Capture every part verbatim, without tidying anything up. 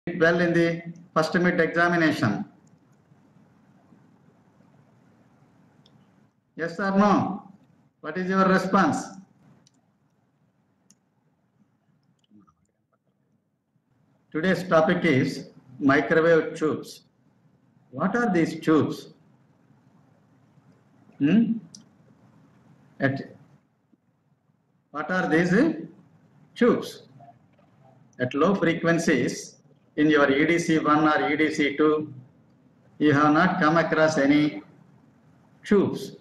well in the first mid examination? Yes or no? What is your response? Today's topic is microwave tubes. What are these tubes? Hmm? At, what are these tubes? At low frequencies, in your E D C one or E D C two, you have not come across any tubes.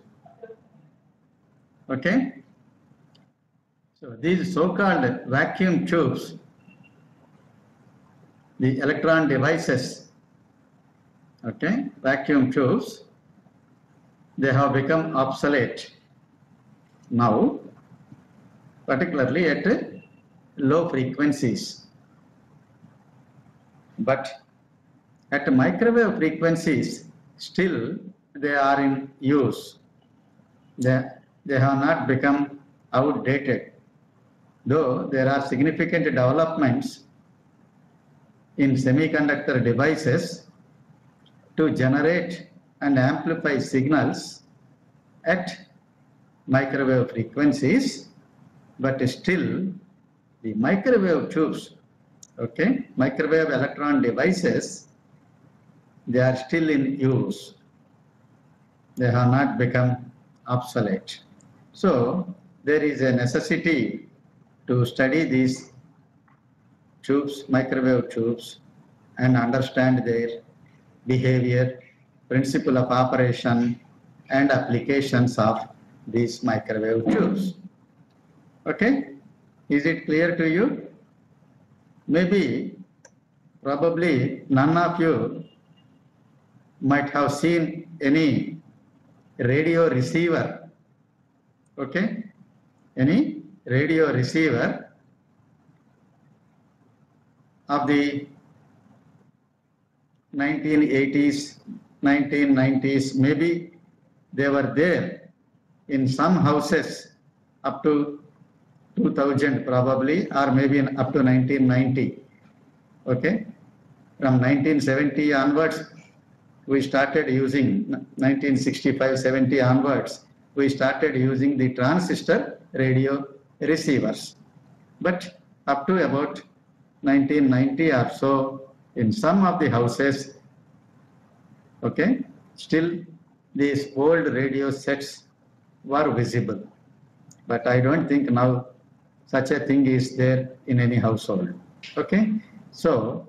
Okay? So these so-called vacuum tubes, the electron devices, okay, vacuum tubes, they have become obsolete now, particularly at low frequencies. But at microwave frequencies, still they are in use. They, they have not become outdated, though there are significant developments in semiconductor devices to generate and amplify signals at microwave frequencies, but still the microwave tubes, okay, microwave electron devices, they are still in use. They have not become obsolete. So there is a necessity to study these tubes, microwave tubes, and understand their behavior, principle of operation, and applications of these microwave tubes. Okay? Is it clear to you? Maybe, probably none of you might have seen any radio receiver. Okay? Any radio receiver of the nineteen eighties, nineteen nineties, maybe they were there in some houses up to two thousand probably, or maybe in up to nineteen ninety. Okay? From nineteen seventy onwards, we started using, nineteen sixty-five seventy onwards, we started using the transistor radio receivers. But up to about nineteen ninety or so, in some of the houses, okay, still these old radio sets were visible. But I don't think now such a thing is there in any household. Okay, so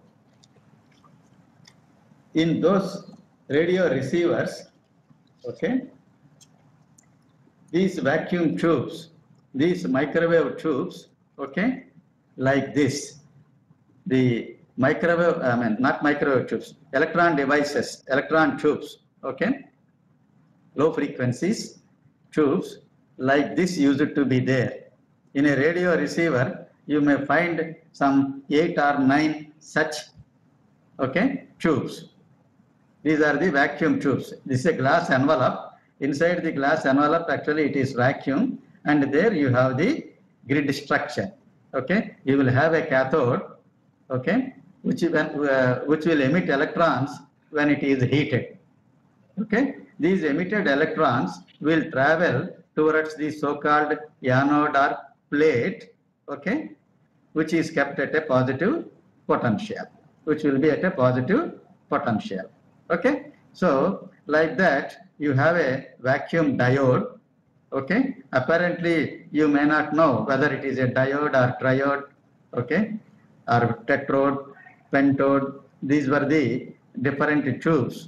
in those radio receivers, okay, these vacuum tubes, these microwave tubes, okay, like this, the microwave, I mean, not microwave tubes, electron devices, electron tubes, okay, low frequencies tubes like this used to be there. In a radio receiver, you may find some eight or nine such, okay, tubes. These are the vacuum tubes. This is a glass envelope. Inside the glass envelope, actually it is vacuum, and there you have the grid structure. Okay, you will have a cathode, okay, which, uh, which will emit electrons when it is heated. Okay, these emitted electrons will travel towards the so-called anode or plate, okay, which is kept at a positive potential, which will be at a positive potential. Okay, so like that you have a vacuum diode. Okay, apparently you may not know whether it is a diode or triode, okay, or tetrode, pentode. These were the different tubes.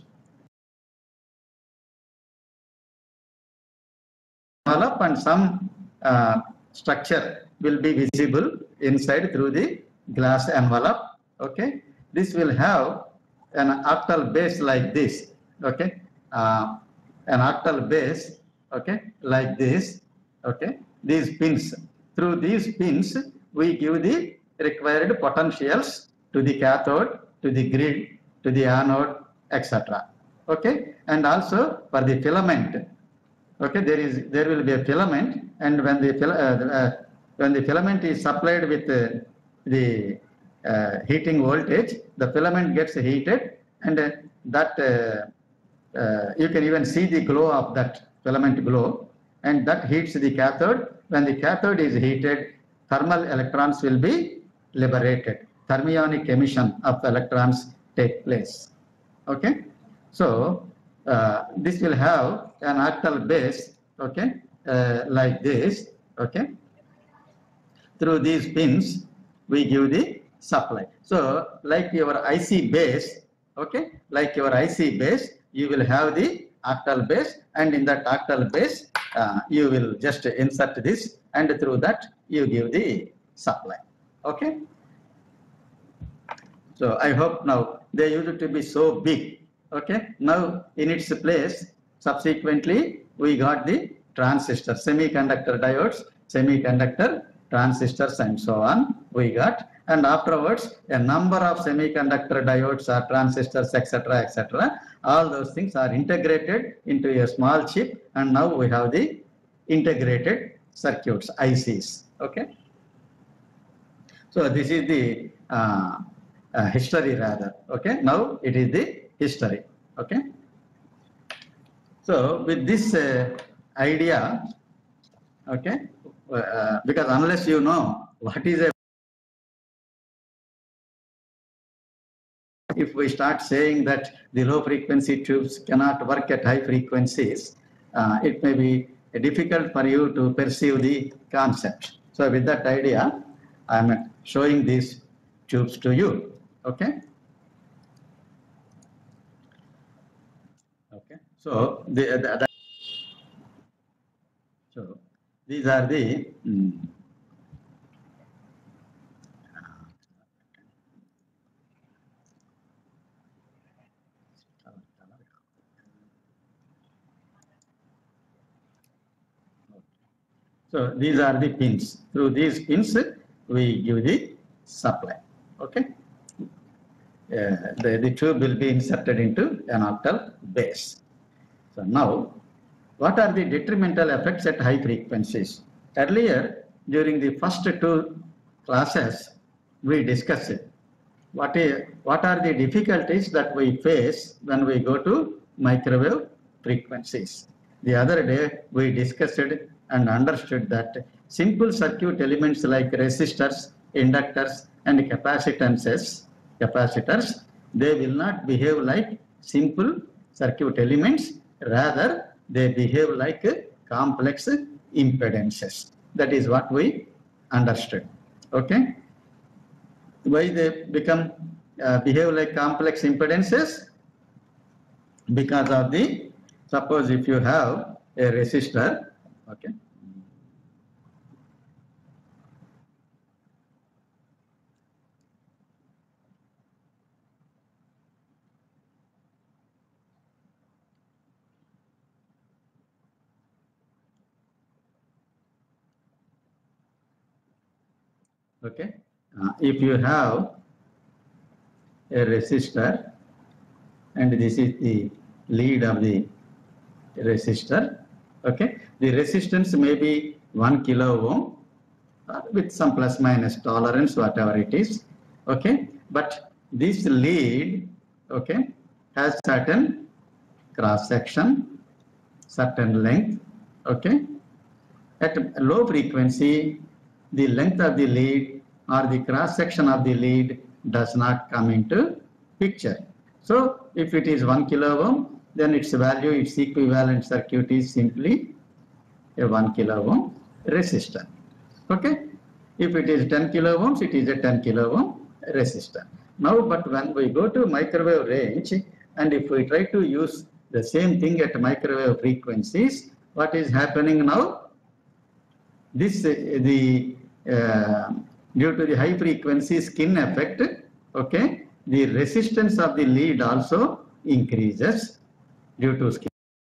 Envelope and some uh, structure will be visible inside through the glass envelope. Okay, this will have an octal base like this. Okay, uh, an octal base. Okay, like this. Okay, these pins. Through these pins, we give the required potentials to the cathode, to the grid, to the anode, et cetera. Okay, and also for the filament. Okay, there is there will be a filament, and when the uh, uh, when the filament is supplied with uh, the uh, heating voltage, the filament gets heated, and uh, that uh, uh, you can even see the glow of that filament glow, and that heats the cathode. When the cathode is heated, thermal electrons will be liberated. Thermionic emission of electrons take place. Okay, so uh, this will have an octal base. Okay, uh, like this. Okay, through these pins we give the supply. So like your I C base, okay, like your I C base, you will have the octal base, and in that octal base uh, you will just insert this, and through that you give the supply. Okay, so I hope now they used to be so big. Okay, now in its place subsequently we got the transistors, semiconductor diodes, semiconductor transistors, and so on we got, and afterwards a number of semiconductor diodes or transistors, etc, etc, all those things are integrated into a small chip, and now we have the integrated circuits, I Cs. Okay, so this is the uh, uh, history rather. Okay, now it is the history. Okay, so with this uh, idea, okay, uh, because unless you know what is a, if we start saying that the low frequency tubes cannot work at high frequencies, uh, it may be difficult for you to perceive the concept. So with that idea, I am showing these tubes to you. Okay, okay, so the, the, the so these are the mm, so these are the pins. Through these pins we give the supply. Okay, uh, the, the tube will be inserted into an octal base. So now, what are the detrimental effects at high frequencies? Earlier, during the first two classes, we discussed it. What, is, what are the difficulties that we face when we go to microwave frequencies? The other day, we discussed it and understood that simple circuit elements like resistors, inductors, and capacitances, capacitors, they will not behave like simple circuit elements. Rather, they behave like complex impedances. That is what we understood. Okay, why they become uh, behave like complex impedances? Because of the, suppose if you have a resistor, okay, okay, uh, if you have a resistor, and this is the lead of the resistor, okay, the resistance may be one kilo ohm uh, with some plus minus tolerance, whatever it is. Okay, but this lead, okay, has certain cross section, certain length. Okay, at low frequency, the length of the lead or the cross section of the lead does not come into picture. So if it is one kilo ohm, then its value, its equivalent circuit is simply a one kilo ohm resistor. Okay, if it is ten kilo ohms, it is a ten kilo ohm resistor. Now, but when we go to microwave range, and if we try to use the same thing at microwave frequencies, what is happening now? This uh, the uh, due to the high frequency skin effect, okay, the resistance of the lead also increases due to skin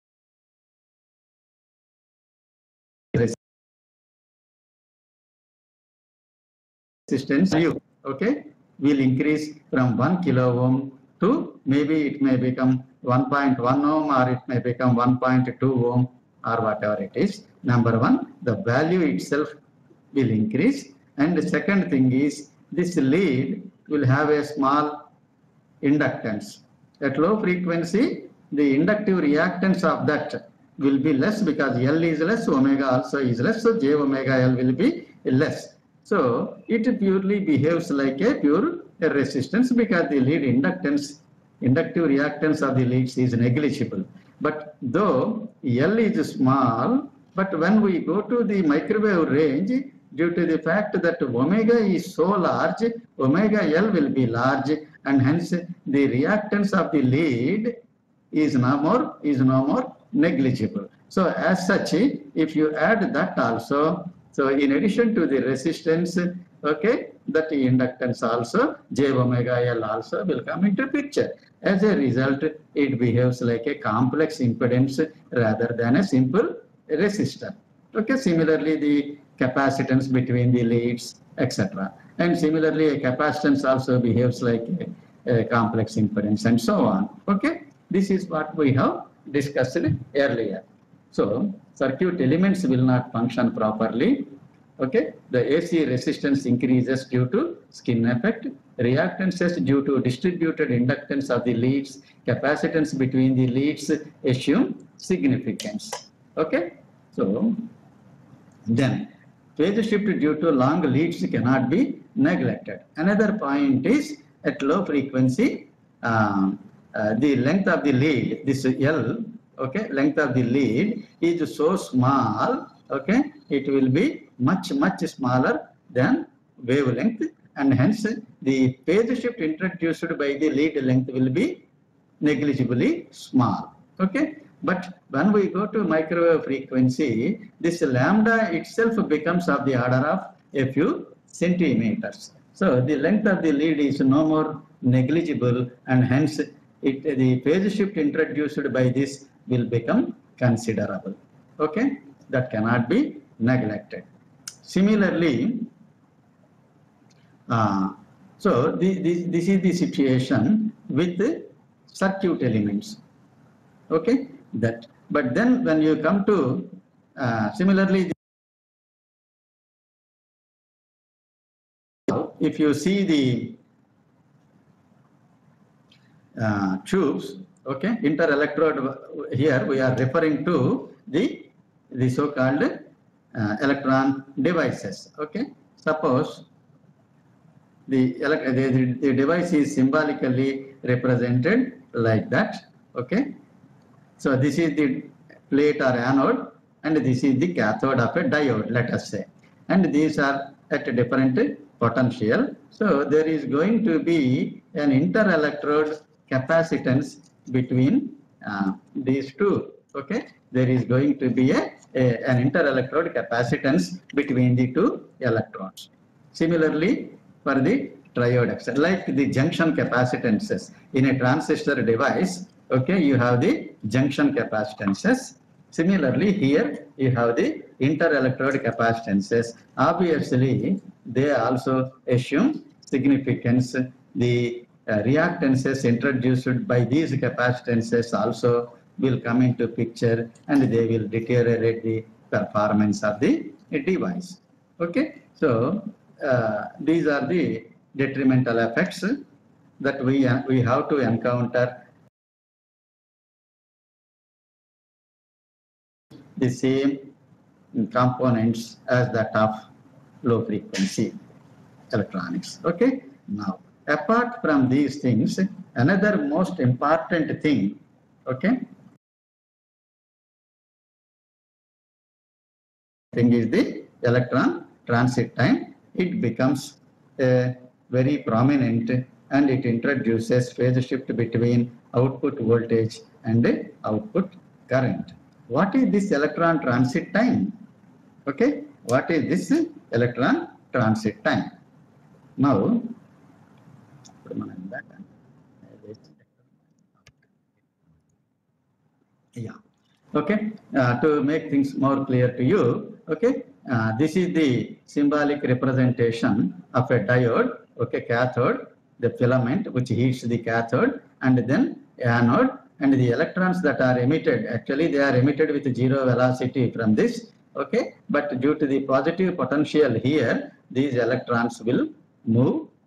resistance. Okay, will increase from one kilo ohm to maybe it may become one point one ohm, or it may become one point two ohm, or whatever it is. Number one, the value itself will increase, and the second thing is this lead will have a small inductance. At low frequency, the inductive reactance of that will be less because L is less, omega also is less, so J omega L will be less. So it purely behaves like a pure resistance because the lead inductance, inductive reactance of the leads is negligible. But though L is small, but when we go to the microwave range, due to the fact that omega is so large, omega L will be large, and hence the reactance of the lead is no more, is no more negligible. So as such, if you add that also, so in addition to the resistance, okay, that inductance also, J omega L also will come into picture. As a result, it behaves like a complex impedance rather than a simple resistor. Okay, similarly, the capacitance between the leads, et cetera. And similarly, a capacitance also behaves like a, a complex impedance and so on. Okay, this is what we have discussed earlier. So, circuit elements will not function properly. Okay, the A C resistance increases due to skin effect, reactances due to distributed inductance of the leads, capacitance between the leads assume significance. Okay, so then phase shift due to long leads cannot be neglected. Another point is at low frequency, uh, uh, the length of the lead, this L, okay, length of the lead is so small, okay, it will be much, much smaller than wavelength, and hence the phase shift introduced by the lead length will be negligibly small. Okay, but when we go to microwave frequency, this lambda itself becomes of the order of a few centimeters. So the length of the lead is no more negligible, and hence it, the phase shift introduced by this will become considerable. Okay, that cannot be neglected. Similarly, uh, so the, the, this is the situation with the circuit elements. Okay, that. But then when you come to uh, similarly, if you see the uh, tubes, okay, interelectrode, here we are referring to the the so-called uh, electron devices. Okay, suppose the, the the device is symbolically represented like that. Okay, so this is the plate or anode, and this is the cathode of a diode, let us say, and these are at a different potential. So there is going to be an interelectrode capacitance between uh, these two. Okay, there is going to be a, a an interelectrode capacitance between the two electrons. Similarly, for the triode, like the junction capacitances in a transistor device, okay, you have the junction capacitances. Similarly, here you have the interelectrode capacitances. Obviously, they also assume significance. The uh, reactances introduced by these capacitances also will come into picture, and they will deteriorate the performance of the device. Okay, so uh, these are the detrimental effects that we uh, we have to encounter. The same components as that of low frequency electronics. Okay, now apart from these things, another most important thing, okay, thing is the electron transit time. It becomes a very prominent, and it introduces phase shift between output voltage and output current. What is this electron transit time? Okay, what is this electron transit time? Now, yeah, okay, uh, to make things more clear to you, okay, uh, this is the symbolic representation of a diode, okay, cathode, the filament which heats the cathode, and then anode, and the electrons that are emitted, actually they are emitted with zero velocity from this, okay, but due to the positive potential here, these electrons will move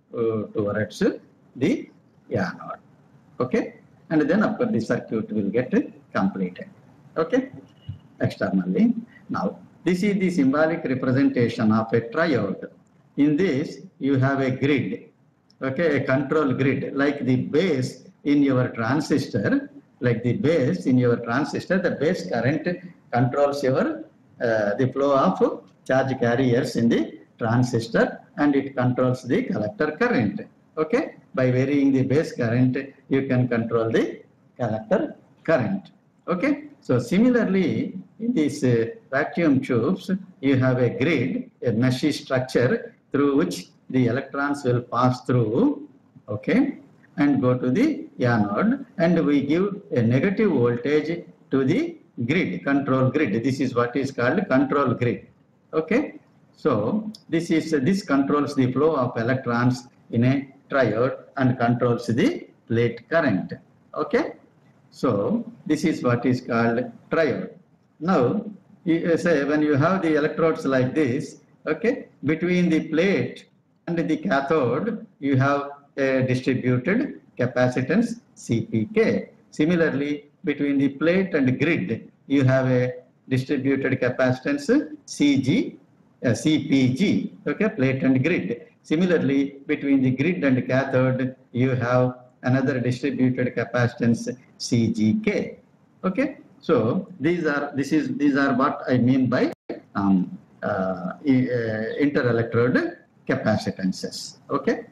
uh, towards the anode. Okay, and then of course the circuit will get completed. Okay, externally. Now this is the symbolic representation of a triode. In this you have a grid, okay, a control grid, like the base in your transistor, like the base in your transistor, the base current controls your uh, the flow of charge carriers in the transistor, and it controls the collector current. Okay, by varying the base current, you can control the collector current. Okay, so similarly, in these uh, vacuum tubes, you have a grid, a mesh structure through which the electrons will pass through, okay, and go to the anode, and we give a negative voltage to the grid, control grid. This is what is called control grid. Okay, so this is uh, this controls the flow of electrons in a triode and controls the plate current. Okay, so this is what is called triode. Now, you say when you have the electrodes like this, okay, between the plate and the cathode, you have a distributed capacitance C P K. Similarly, between the plate and grid, you have a distributed capacitance C G, uh, C P G, okay, plate and grid. Similarly, between the grid and cathode, you have another distributed capacitance C G K. Okay, so these are this is these are what I mean by um, uh, inter-electrode capacitances. Okay.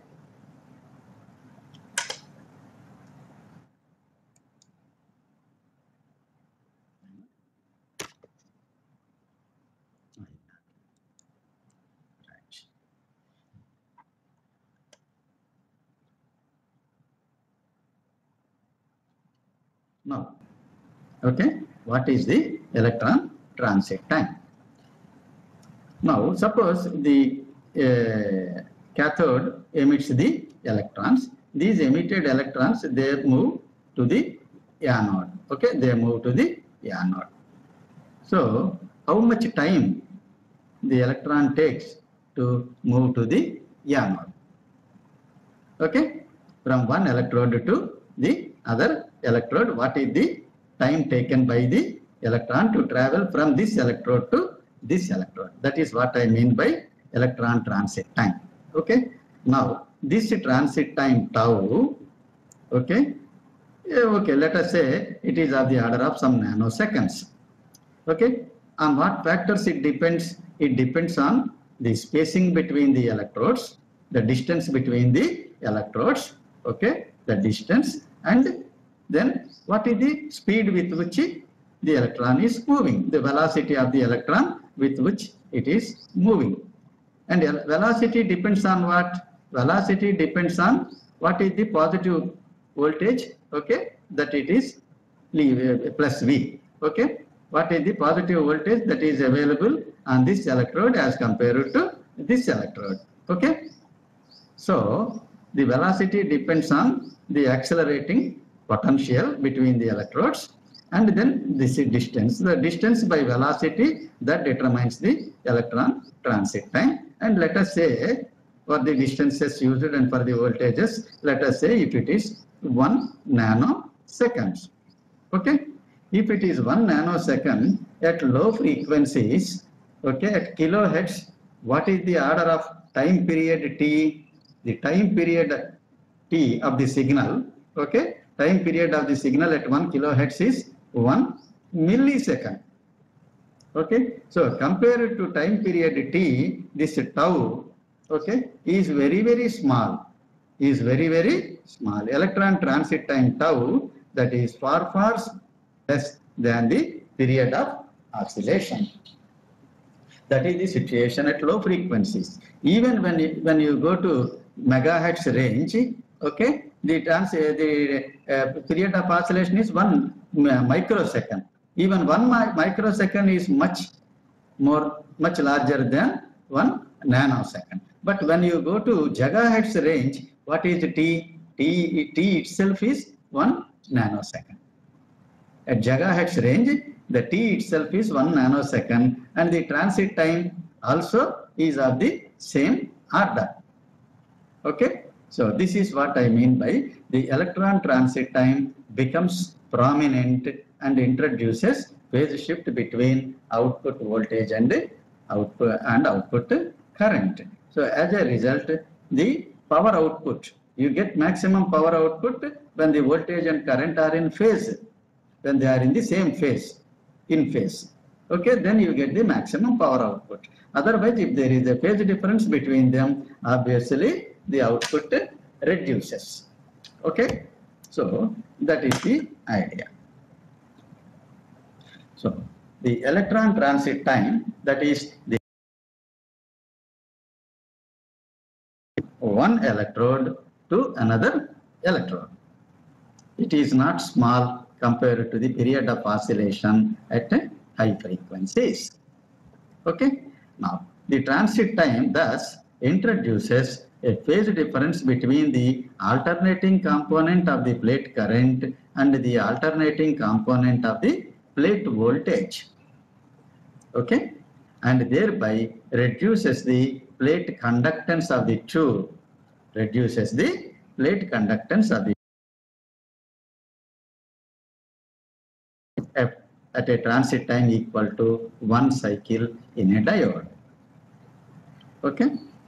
Now, okay, what is the electron transit time? Now, suppose the uh, cathode emits the electrons. These emitted electrons, they move to the anode. Okay, they move to the anode. So, how much time the electron takes to move to the anode? Okay, from one electrode to the other electrode, what is the time taken by the electron to travel from this electrode to this electrode? That is what I mean by electron transit time. Okay, now this transit time tau, okay, yeah, okay, let us say it is of the order of some nanoseconds. Okay, on what factors it depends? It depends on the spacing between the electrodes, the distance between the electrodes, okay, the distance, and then what is the speed with which the electron is moving, the velocity of the electron with which it is moving. And velocity depends on what? Velocity depends on what is the positive voltage, okay, that it is plus V, okay. What is the positive voltage that is available on this electrode as compared to this electrode, okay. So, the velocity depends on the accelerating potential between the electrodes, and then this is distance. The distance by velocity, that determines the electron transit time. And let us say for the distances used and for the voltages, let us say if it is one nanoseconds. Okay, if it is one nanosecond at low frequencies, okay, at kilohertz, what is the order of time period T? The time period T of the signal, okay, time period of the signal at one kilohertz is one millisecond. Okay, so compared to time period T, this tau, okay, is very very small, is very very small. Electron transit time tau, that is far far less than the period of oscillation. That is the situation at low frequencies. Even when you, when you go to megahertz range, okay, the trans the uh, period of oscillation is one microsecond. Even one mi microsecond is much more, much larger than one nanosecond. But when you go to gigahertz range, what is T? T, T itself is one nanosecond. At gigahertz range, the T itself is one nanosecond, and the transit time also is of the same order. Okay, So this is what I mean by the electron transit time becomes prominent and introduces phase shift between output voltage and output and output current. So as a result, the power output, you get maximum power output when the voltage and current are in phase, when they are in the same phase, in phase. Okay, then you get the maximum power output. Otherwise, if there is a phase difference between them, obviously the output reduces. Okay, so that is the idea. So the electron transit time, that is the one electrode to another electrode. It is not small compared to the period of oscillation at high frequencies. Okay, now the transit time thus introduces a phase difference between the alternating component of the plate current and the alternating component of the plate voltage. Okay, and thereby reduces the plate conductance of the tube, reduces the plate conductance of the at a transit time equal to one cycle in a diode. Okay.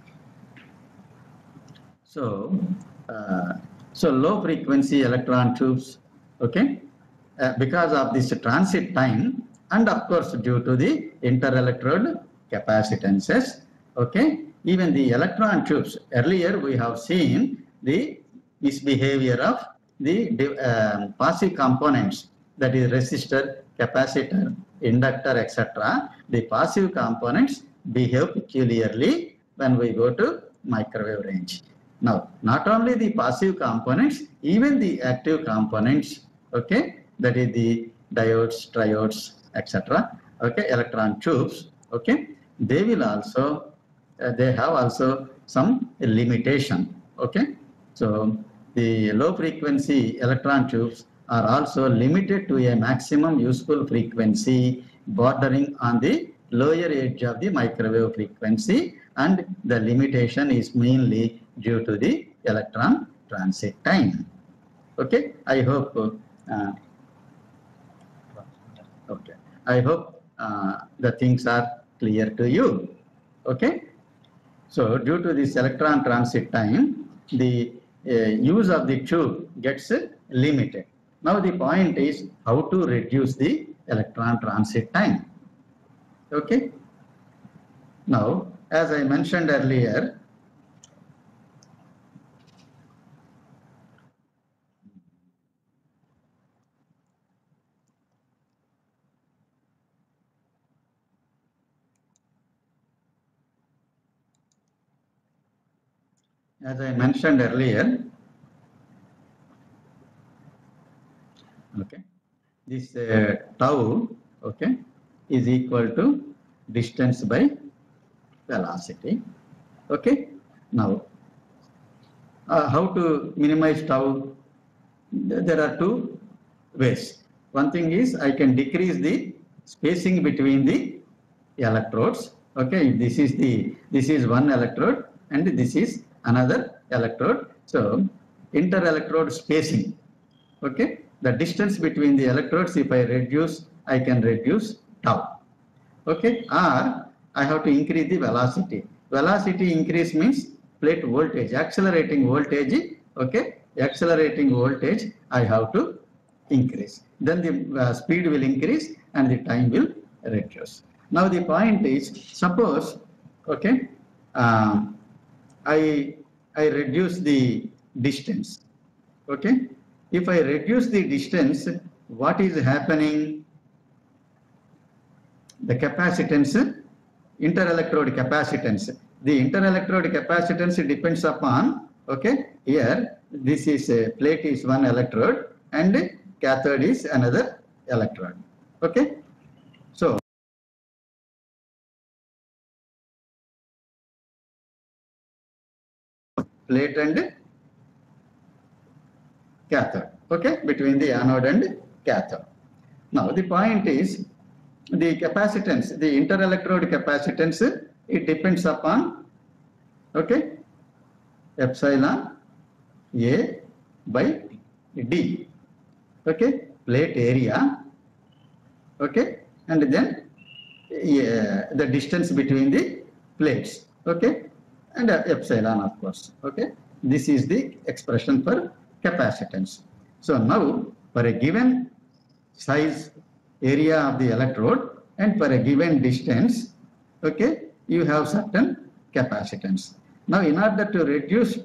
So, uh, so low frequency electron tubes, okay, uh, because of this transit time and of course due to the interelectrode capacitances, okay, even the electron tubes, earlier we have seen the misbehavior of the uh, passive components, that is resistor, capacitor, inductor, et cetera. The passive components behave peculiarly when we go to microwave range. Now, not only the passive components, even the active components, okay, that is the diodes, triodes, et cetera, okay, electron tubes, okay, they will also, uh, they have also some limitation, okay. So, the low frequency electron tubes are also limited to a maximum useful frequency bordering on the lower edge of the microwave frequency, and the limitation is mainly due to the electron transit time. Okay, I hope uh, okay, I hope uh, the things are clear to you. Okay, so due to this electron transit time, the uh, use of the tube gets uh, limited. Now the point is how to reduce the electron transit time. Okay. Now, as I mentioned earlier, as I mentioned earlier, okay, this uh, tau, okay, is equal to distance by velocity. Okay. Now, uh, how to minimize tau? There are two ways. One thing is I can decrease the spacing between the electrodes. Okay, this is the this is one electrode and this is another electrode. So inter-electrode spacing. Okay, the distance between the electrodes, if I reduce, I can reduce tau. Okay, or I have to increase the velocity. Velocity increase means plate voltage, accelerating voltage. Okay, accelerating voltage I have to increase. Then the uh, speed will increase and the time will reduce. Now the point is, suppose, okay, uh, I I reduce the distance. Okay, if I reduce the distance, what is happening? The capacitance, interelectrode capacitance. The interelectrode capacitance depends upon, okay, here this is a plate is one electrode and cathode is another electrode. Okay, so plate and cathode, okay, between the anode and cathode. Now the point is, the capacitance, the interelectrode capacitance, it depends upon, okay, epsilon A by D. Okay, plate area. Okay, and then yeah, the distance between the plates. Okay, and uh, epsilon, of course. Okay, this is the expression for capacitance. So now for a given size area of the electrode and for a given distance, okay, you have certain capacitance. Now in order to reduce,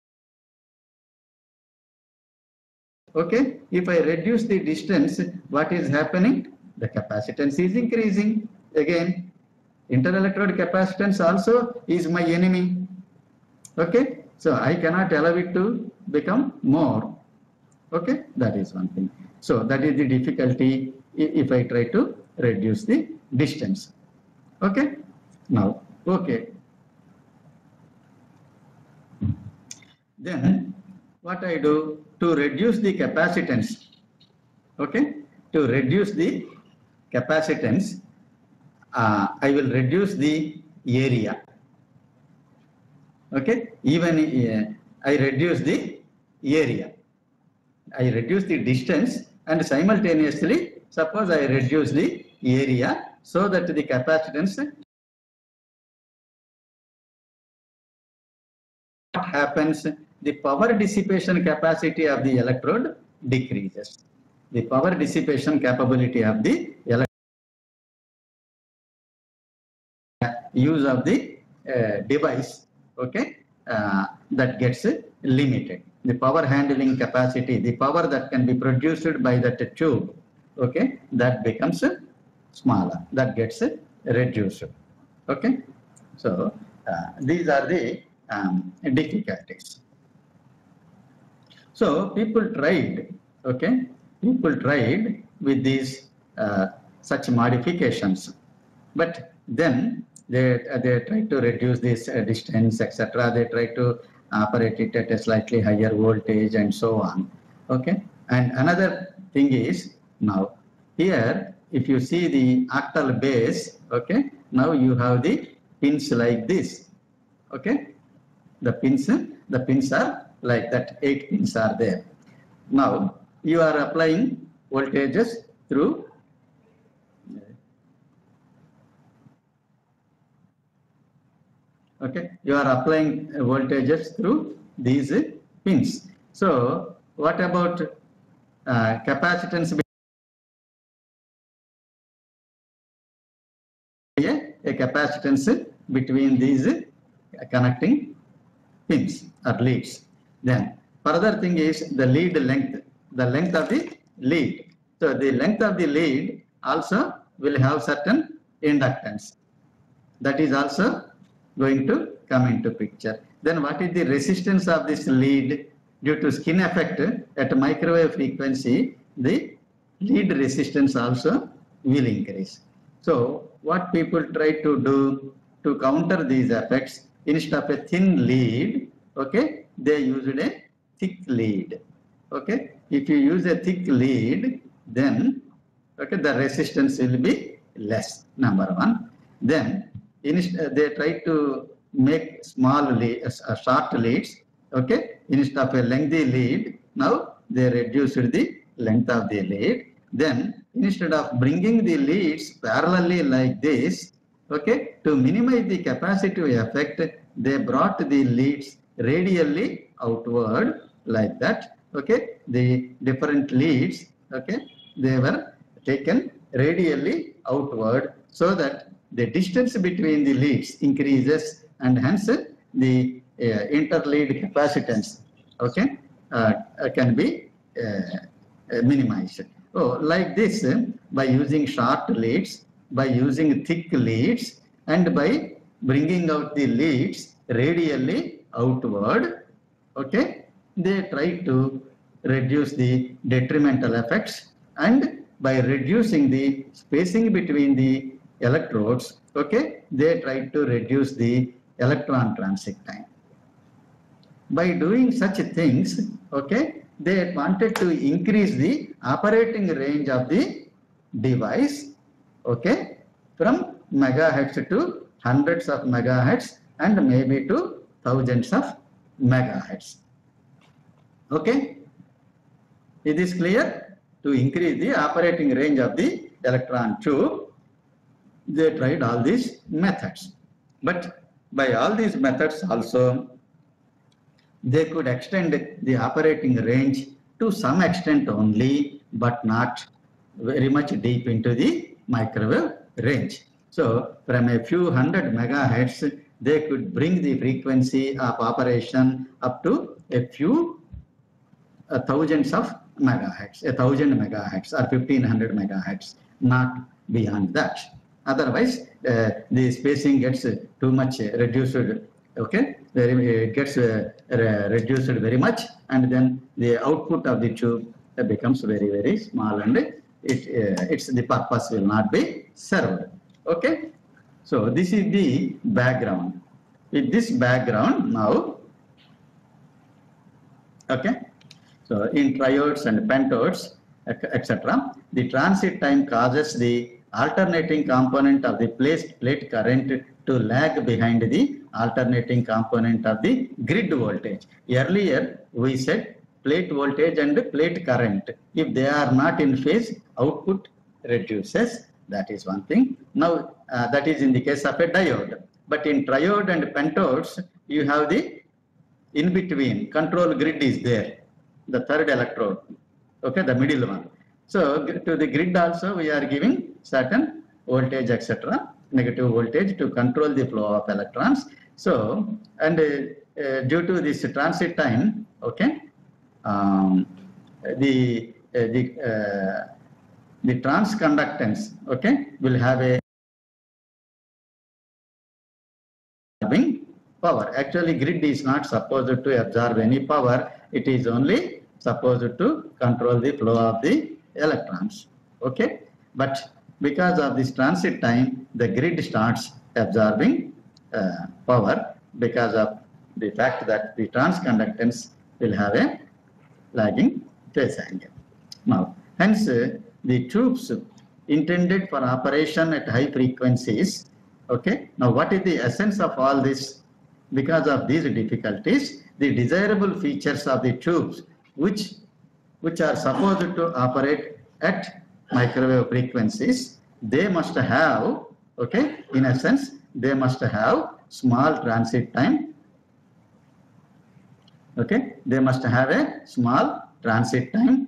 okay, if I reduce the distance, what is happening? The capacitance is increasing. Again, interelectrode capacitance also is my enemy. Okay, so I cannot allow it to become more. Okay, that is one thing. So that is the difficulty if I try to reduce the distance. Okay, now, okay. Then what I do to reduce the capacitance, okay, to reduce the capacitance, uh, I will reduce the area. Okay, even uh, I reduce the area. I reduce the distance and simultaneously, suppose I reduce the area so that the capacitance, what happens? The power dissipation capacity of the electrode decreases. The power dissipation capability of the electrode, use of the uh, device, okay, uh, that gets limited. The power handling capacity, the power that can be produced by that tube, okay, that becomes smaller, that gets reduced. Okay, so uh, these are the um, difficulties. So people tried, okay, people tried with these uh, such modifications, but then they uh, they try to reduce this uh, distance, et cetera. They try to operate it at a slightly higher voltage and so on. Okay, and another thing is now here, if you see the octal base, okay, now you have the pins like this. Okay, the pins, the pins are like that, eight pins are there. Now you are applying voltages through okay, you are applying voltages through these pins. So what about uh, capacitance? A, a capacitance between these connecting pins or leads. Then further thing is the lead length, the length of the lead. So the length of the lead also will have certain inductance. That is also going to come into picture. Then what is the resistance of this lead? Due to skin effect at microwave frequency, the lead resistance also will increase. So what people try to do to counter these effects, instead of a thin lead, okay, they used a thick lead. Okay, if you use a thick lead, then okay, the resistance will be less, number one. Then they try to make small lead, uh, short leads, okay, instead of a lengthy lead, now they reduced the length of the lead. Then instead of bringing the leads parallelly like this, okay, to minimize the capacitive effect, they brought the leads radially outward like that. Okay, the different leads, okay, they were taken radially outward so that the distance between the leads increases and hence the uh, interlead capacitance, okay, uh, can be uh, minimized. Oh, like this, by using short leads, by using thick leads, and by bringing out the leads radially outward, okay, they try to reduce the detrimental effects, and by reducing the spacing between the electrodes, okay, they try to reduce the electron transit time. By doing such things, okay, they wanted to increase the operating range of the device, okay, from megahertz to hundreds of megahertz and maybe to thousands of megahertz. Okay, it is clear. To increase the operating range of the electron tube, they tried all these methods, but by all these methods also they could extend the operating range to some extent only, but not very much deep into the microwave range. So from a few hundred megahertz, they could bring the frequency of operation up to a few uh, thousands of megahertz, a thousand megahertz or fifteen hundred megahertz, not beyond that. Otherwise, uh, the spacing gets uh, too much uh, reduced. Okay, it gets uh, reduced very much, and then the output of the tube uh, becomes very very small, and it uh, it's the purpose will not be served. Okay, so this is the background. With this background now, okay. So in triodes and pentodes, et cetera, the transit time causes the alternating component of the plate, plate current to lag behind the alternating component of the grid voltage. Earlier, we said plate voltage and plate current. If they are not in phase, output reduces. That is one thing. Now, uh, that is in the case of a diode. But in triode and pentodes, you have the in-between control grid is there. The third electrode, okay, the middle one. So to the grid also we are giving certain voltage, et cetera, negative voltage to control the flow of electrons. So, and uh, uh, due to this transit time, okay, um, the uh, the uh, the transconductance, okay, will have a power. Actually, grid is not supposed to absorb any power. It is only supposed to control the flow of the electrons. Okay, but because of this transit time, the grid starts absorbing uh, power because of the fact that the transconductance will have a lagging phase angle. Now, hence uh, the tubes intended for operation at high frequencies. Okay, now what is the essence of all this? Because of these difficulties, the desirable features of the tubes which which are supposed to operate at microwave frequencies, they must have, okay, in essence, they must have small transit time. Okay, they must have a small transit time.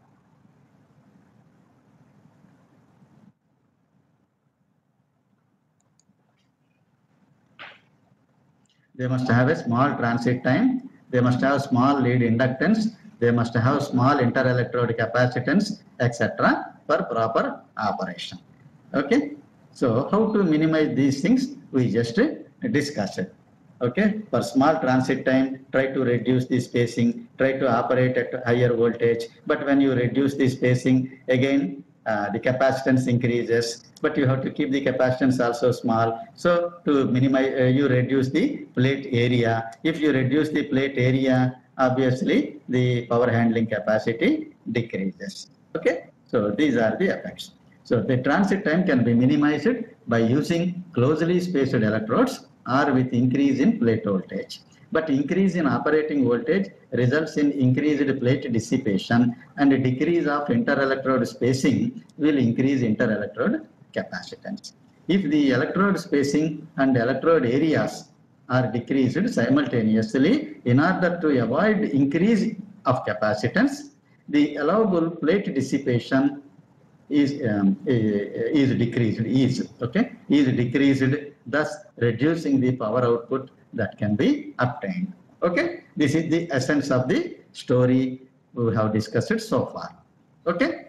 They must have a small transit time. They must have small lead inductance. They must have small interelectrode capacitance, et cetera, for proper operation. Okay. So how to minimize these things? We just discussed it. Okay. For small transit time, try to reduce the spacing. Try to operate at higher voltage. But when you reduce the spacing, again, uh, the capacitance increases. But you have to keep the capacitance also small. So to minimize, uh, you reduce the plate area. If you reduce the plate area, obviously the power handling capacity decreases. Okay, so these are the effects. So the transit time can be minimized by using closely spaced electrodes or with increase in plate voltage. But increase in operating voltage results in increased plate dissipation, and a decrease of interelectrode spacing will increase interelectrode capacitance. If the electrode spacing and electrode areas are decreased simultaneously, in order to avoid increase of capacitance, the allowable plate dissipation is um, is decreased, is okay, is decreased, thus reducing the power output that can be obtained. Okay, this is the essence of the story we have discussed it so far. Okay,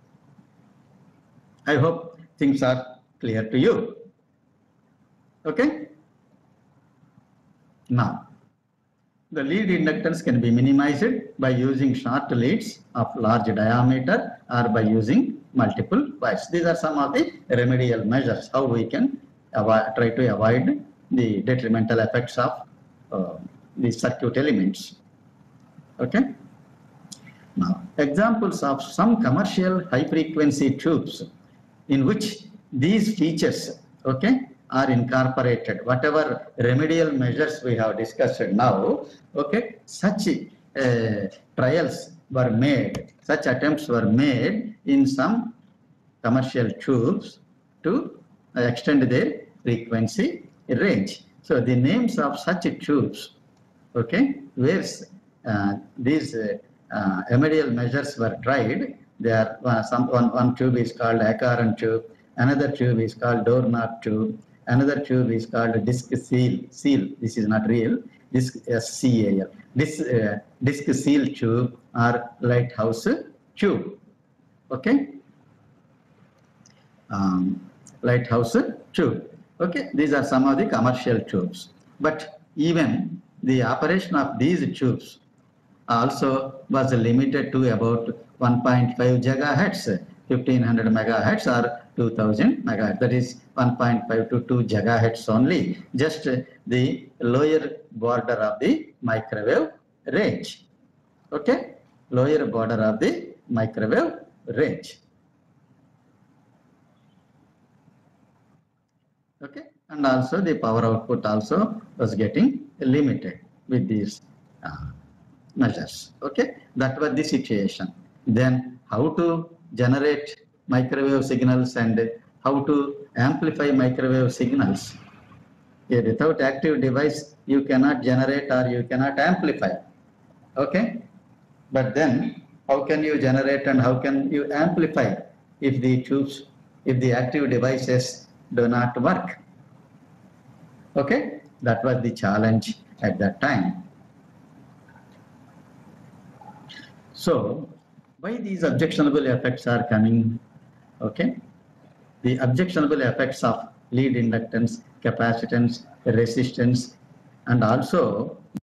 I hope things are clear to you. Okay. Now, the lead inductance can be minimized by using short leads of large diameter or by using multiple wires. These are some of the remedial measures how we can avoid, try to avoid the detrimental effects of uh, the circuit elements. Okay. Now, examples of some commercial high frequency tubes in which these features, okay, are incorporated. Whatever remedial measures we have discussed now, okay, such uh, trials were made, such attempts were made in some commercial tubes to extend their frequency range. So the names of such tubes, okay, where uh, these uh, uh, remedial measures were tried, there are uh, some one, one tube is called Acaron tube, another tube is called doorknob tube, another tube is called disc seal. Seal. This is not real. Disc S C A L. Disc, uh, disc seal tube or lighthouse tube. Okay. Um, lighthouse tube. Okay. These are some of the commercial tubes. But even the operation of these tubes also was limited to about one point five gigahertz, fifteen hundred megahertz or two thousand megahertz. That is one point five to two gigahertz only, just the lower border of the microwave range. Okay, lower border of the microwave range. Okay, and also the power output also was getting limited with these uh, measures. Okay, that was the situation. Then how to generate microwave signals and how to amplify microwave signals. Yeah, without active device, you cannot generate or you cannot amplify. Okay, but then how can you generate and how can you amplify if the tubes, if the active devices do not work? Okay, that was the challenge at that time. So, why these objectionable effects are coming? Okay, the objectionable effects of lead inductance, capacitance, resistance, and also,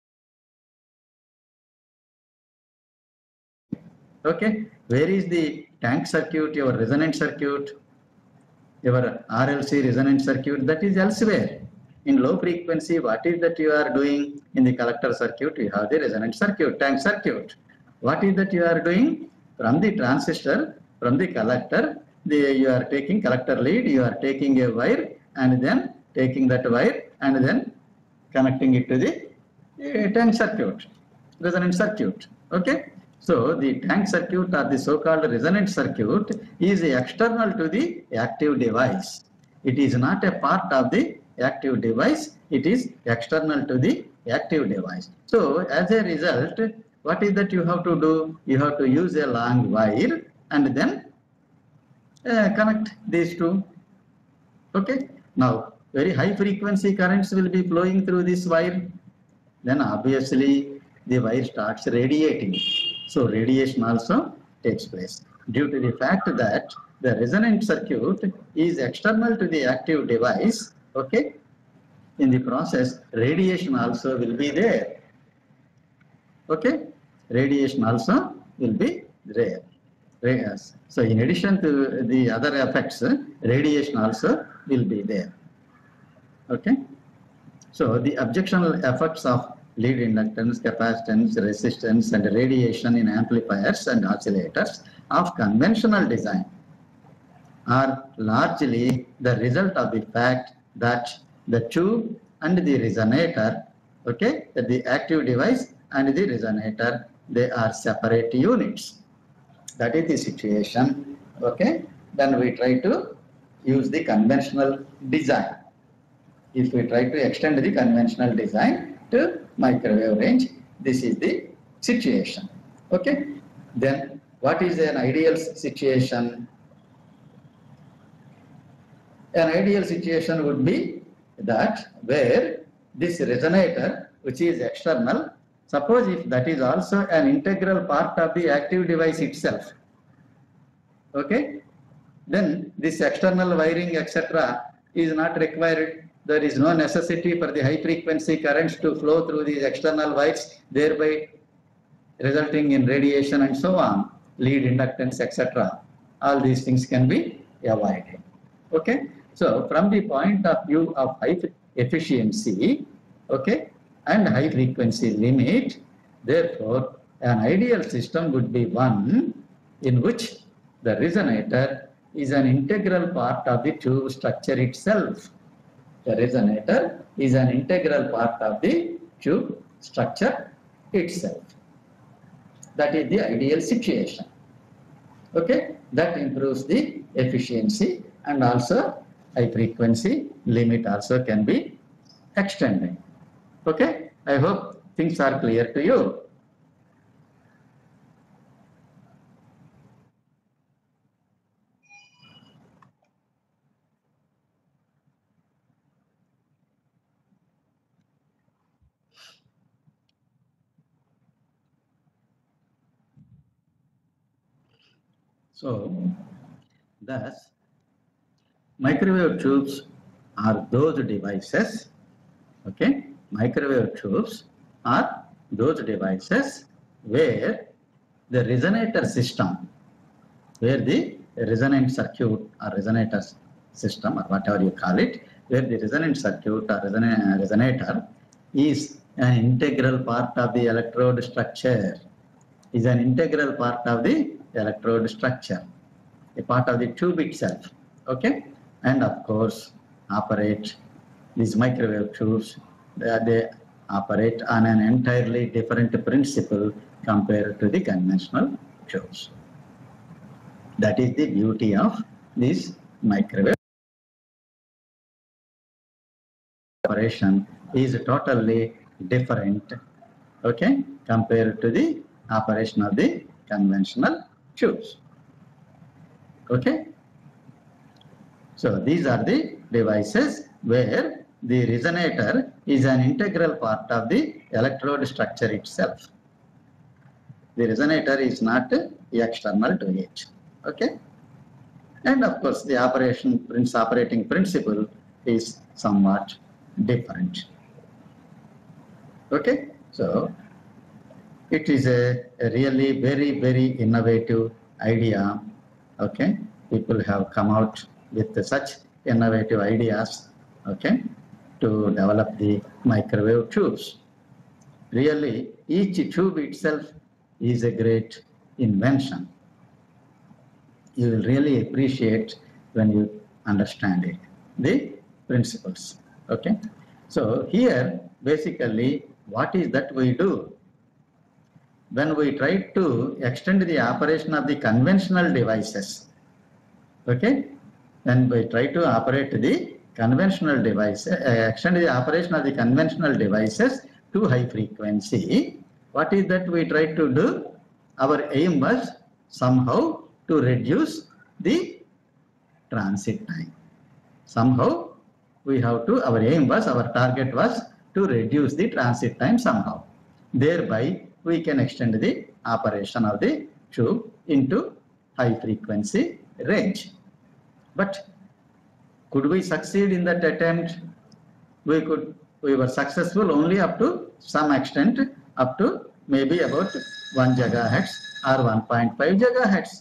okay, where is the tank circuit, your resonant circuit, your R L C resonant circuit? That is elsewhere. In low frequency, what is that you are doing? In the collector circuit, you have the resonant circuit, tank circuit. What is that you are doing? From the transistor, from the collector, the, you are taking collector lead, you are taking a wire and then taking that wire and then connecting it to the uh, tank circuit, resonant circuit. Okay. So the tank circuit or the so-called resonant circuit is external to the active device. It is not a part of the active device. It is external to the active device. So as a result, what is that you have to do? You have to use a long wire and then uh, connect these two. Okay. Now, very high frequency currents will be flowing through this wire. Then obviously the wire starts radiating. So radiation also takes place due to the fact that the resonant circuit is external to the active device. Okay. In the process, radiation also will be there. Okay. Radiation also will be there. So in addition to the other effects, radiation also will be there. Okay. So the objectionable effects of lead inductance, capacitance, resistance, and radiation in amplifiers and oscillators of conventional design are largely the result of the fact that the tube and the resonator, okay, the active device and the resonator, they are separate units. That is the situation. Okay. Then we try to use the conventional design. If we try to extend the conventional design to microwave range, this is the situation. Okay. Then what is an ideal situation? An ideal situation would be that where this resonator, which is external, suppose if that is also an integral part of the active device itself, okay, then this external wiring, et cetera is not required. There is no necessity for the high frequency currents to flow through these external wires, thereby resulting in radiation and so on, lead inductance, et cetera. All these things can be avoided. Okay. So from the point of view of high efficiency, okay, and high frequency limit, therefore an ideal system would be one in which the resonator is an integral part of the tube structure itself. The resonator is an integral part of the tube structure itself. That is the ideal situation. Okay, that improves the efficiency, and also high frequency limit also can be extended. Okay, I hope things are clear to you. So, thus, microwave tubes are those devices, okay, microwave tubes are those devices where the resonator system, where the resonant circuit or resonator system or whatever you call it, where the resonant circuit or resonator is an integral part of the electrode structure, is an integral part of the electrode structure, a part of the tube itself, okay? And of course, operate these microwave tubes, they, they operate on an entirely different principle compared to the conventional tubes. That is the beauty of this microwave. Operation is totally different, okay, compared to the operation of the conventional tubes. Okay, so these are the devices where the resonator is an integral part of the electrode structure itself. The resonator is not external to it. Okay, and of course the operation operating principle is somewhat different. Okay, so it is a, a really very very innovative idea. Okay, people have come out with such innovative ideas, okay, to develop the microwave tubes. Really, each tube itself is a great invention. You will really appreciate when you understand it, the principles, okay. So here, basically, what is that we do? When we try to extend the operation of the conventional devices, okay, when we try to operate the conventional devices, uh, extend the operation of the conventional devices to high frequency, what is that we try to do? Our aim was somehow to reduce the transit time. Somehow we have to, our aim was, our target was to reduce the transit time somehow. Thereby, we can extend the operation of the tube into high frequency range. But could we succeed in that attempt? We could, we were successful only up to some extent, up to maybe about one gigahertz or one point five gigahertz.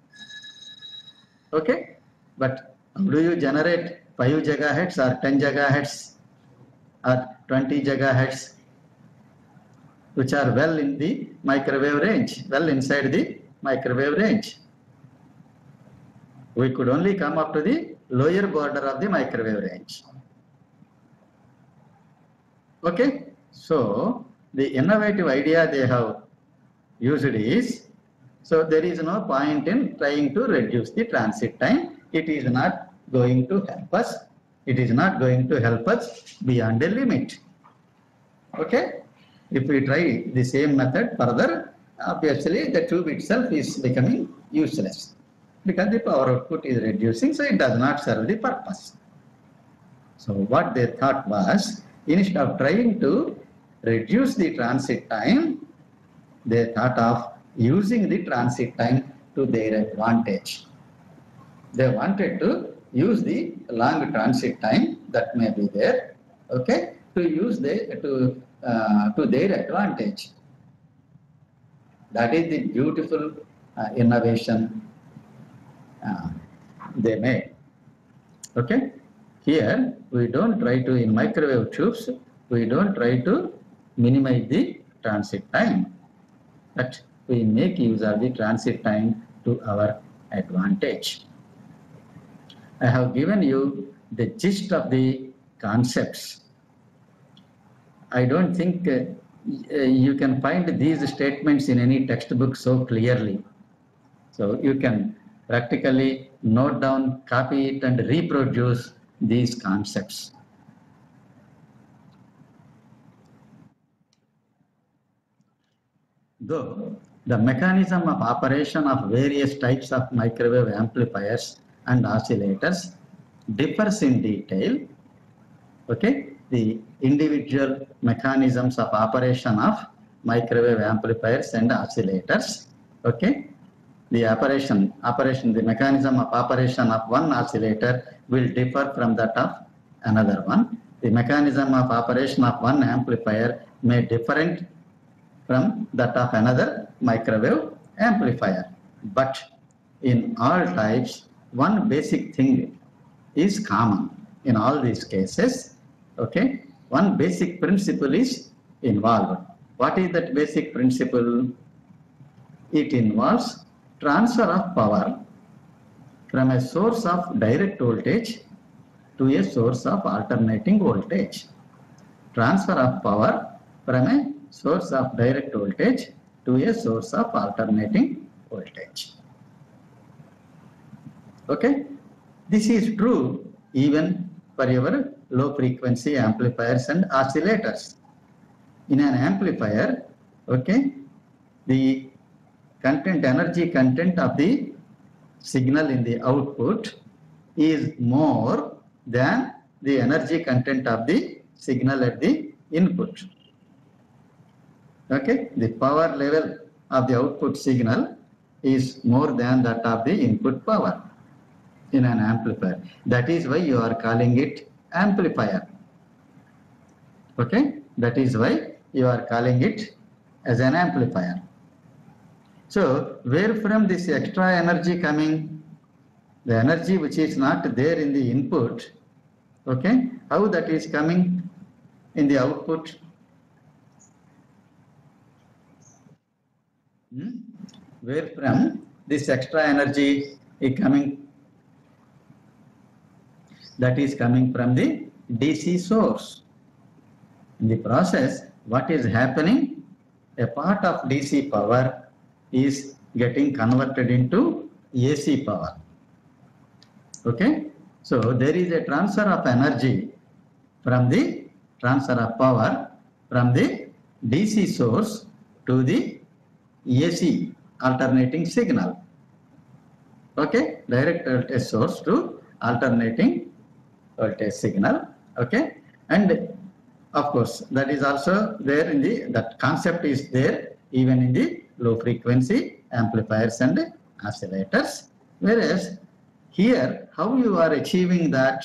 Okay, but do you generate five gigahertz or ten gigahertz or twenty gigahertz, which are well in the microwave range, well inside the microwave range? We could only come up to the lower border of the microwave range. Okay, so the innovative idea they have used is, so there is no point in trying to reduce the transit time. It is not going to help us. It is not going to help us beyond a limit. Okay, if we try the same method further, obviously the tube itself is becoming useless, because the power output is reducing, so it does not serve the purpose. So what they thought was, instead of trying to reduce the transit time, they thought of using the transit time to their advantage. They wanted to use the long transit time that may be there, okay, to use the to uh, to their advantage. That is the beautiful uh, innovation uh, they made. Okay, here we don't try to, in microwave tubes, we don't try to minimize the transit time, but we make use of the transit time to our advantage. I have given you the gist of the concepts. I don't think uh, uh, you can find these statements in any textbook so clearly. So you can practically note down, copy it, and reproduce these concepts. Though the mechanism of operation of various types of microwave amplifiers and oscillators differs in detail, okay, the individual mechanisms of operation of microwave amplifiers and oscillators, okay, the operation, operation, the mechanism of operation of one oscillator will differ from that of another one. The mechanism of operation of one amplifier may different from that of another microwave amplifier. But in all types, one basic thing is common in all these cases, okay? One basic principle is involved. What is that basic principle? It involves transfer of power from a source of direct voltage to a source of alternating voltage. Transfer of power from a source of direct voltage to a source of alternating voltage. Okay? This is true even for your low frequency amplifiers and oscillators. In an amplifier, okay, the content, energy content of the signal in the output is more than the energy content of the signal at the input. Okay, the power level of the output signal is more than that of the input power in an amplifier. That is why you are calling it amplifier. Okay, that is why you are calling it as an amplifier. So, where from this extra energy coming? The energy which is not there in the input, okay, how that is coming in the output? Hmm? Where from this extra energy is coming? That is coming from the D C source. In the process, what is happening? A part of D C power is getting converted into A C power. Okay? So, there is a transfer of energy from the transfer of power from the D C source to the A C alternating signal. Okay? Direct voltage source to alternating voltage signal. Okay? And of course, that is also there in the, that concept is there even in the low frequency amplifiers and oscillators. Whereas here, how you are achieving that?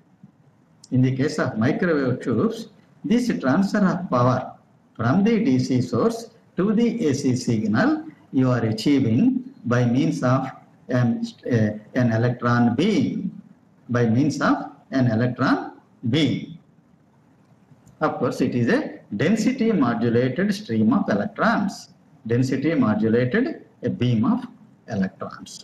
In the case of microwave tubes, this transfer of power from the D C source to the A C signal you are achieving by means of an, uh, an electron beam, by means of an electron beam. Of course, it is a density modulated stream of electrons. Density modulated a beam of electrons.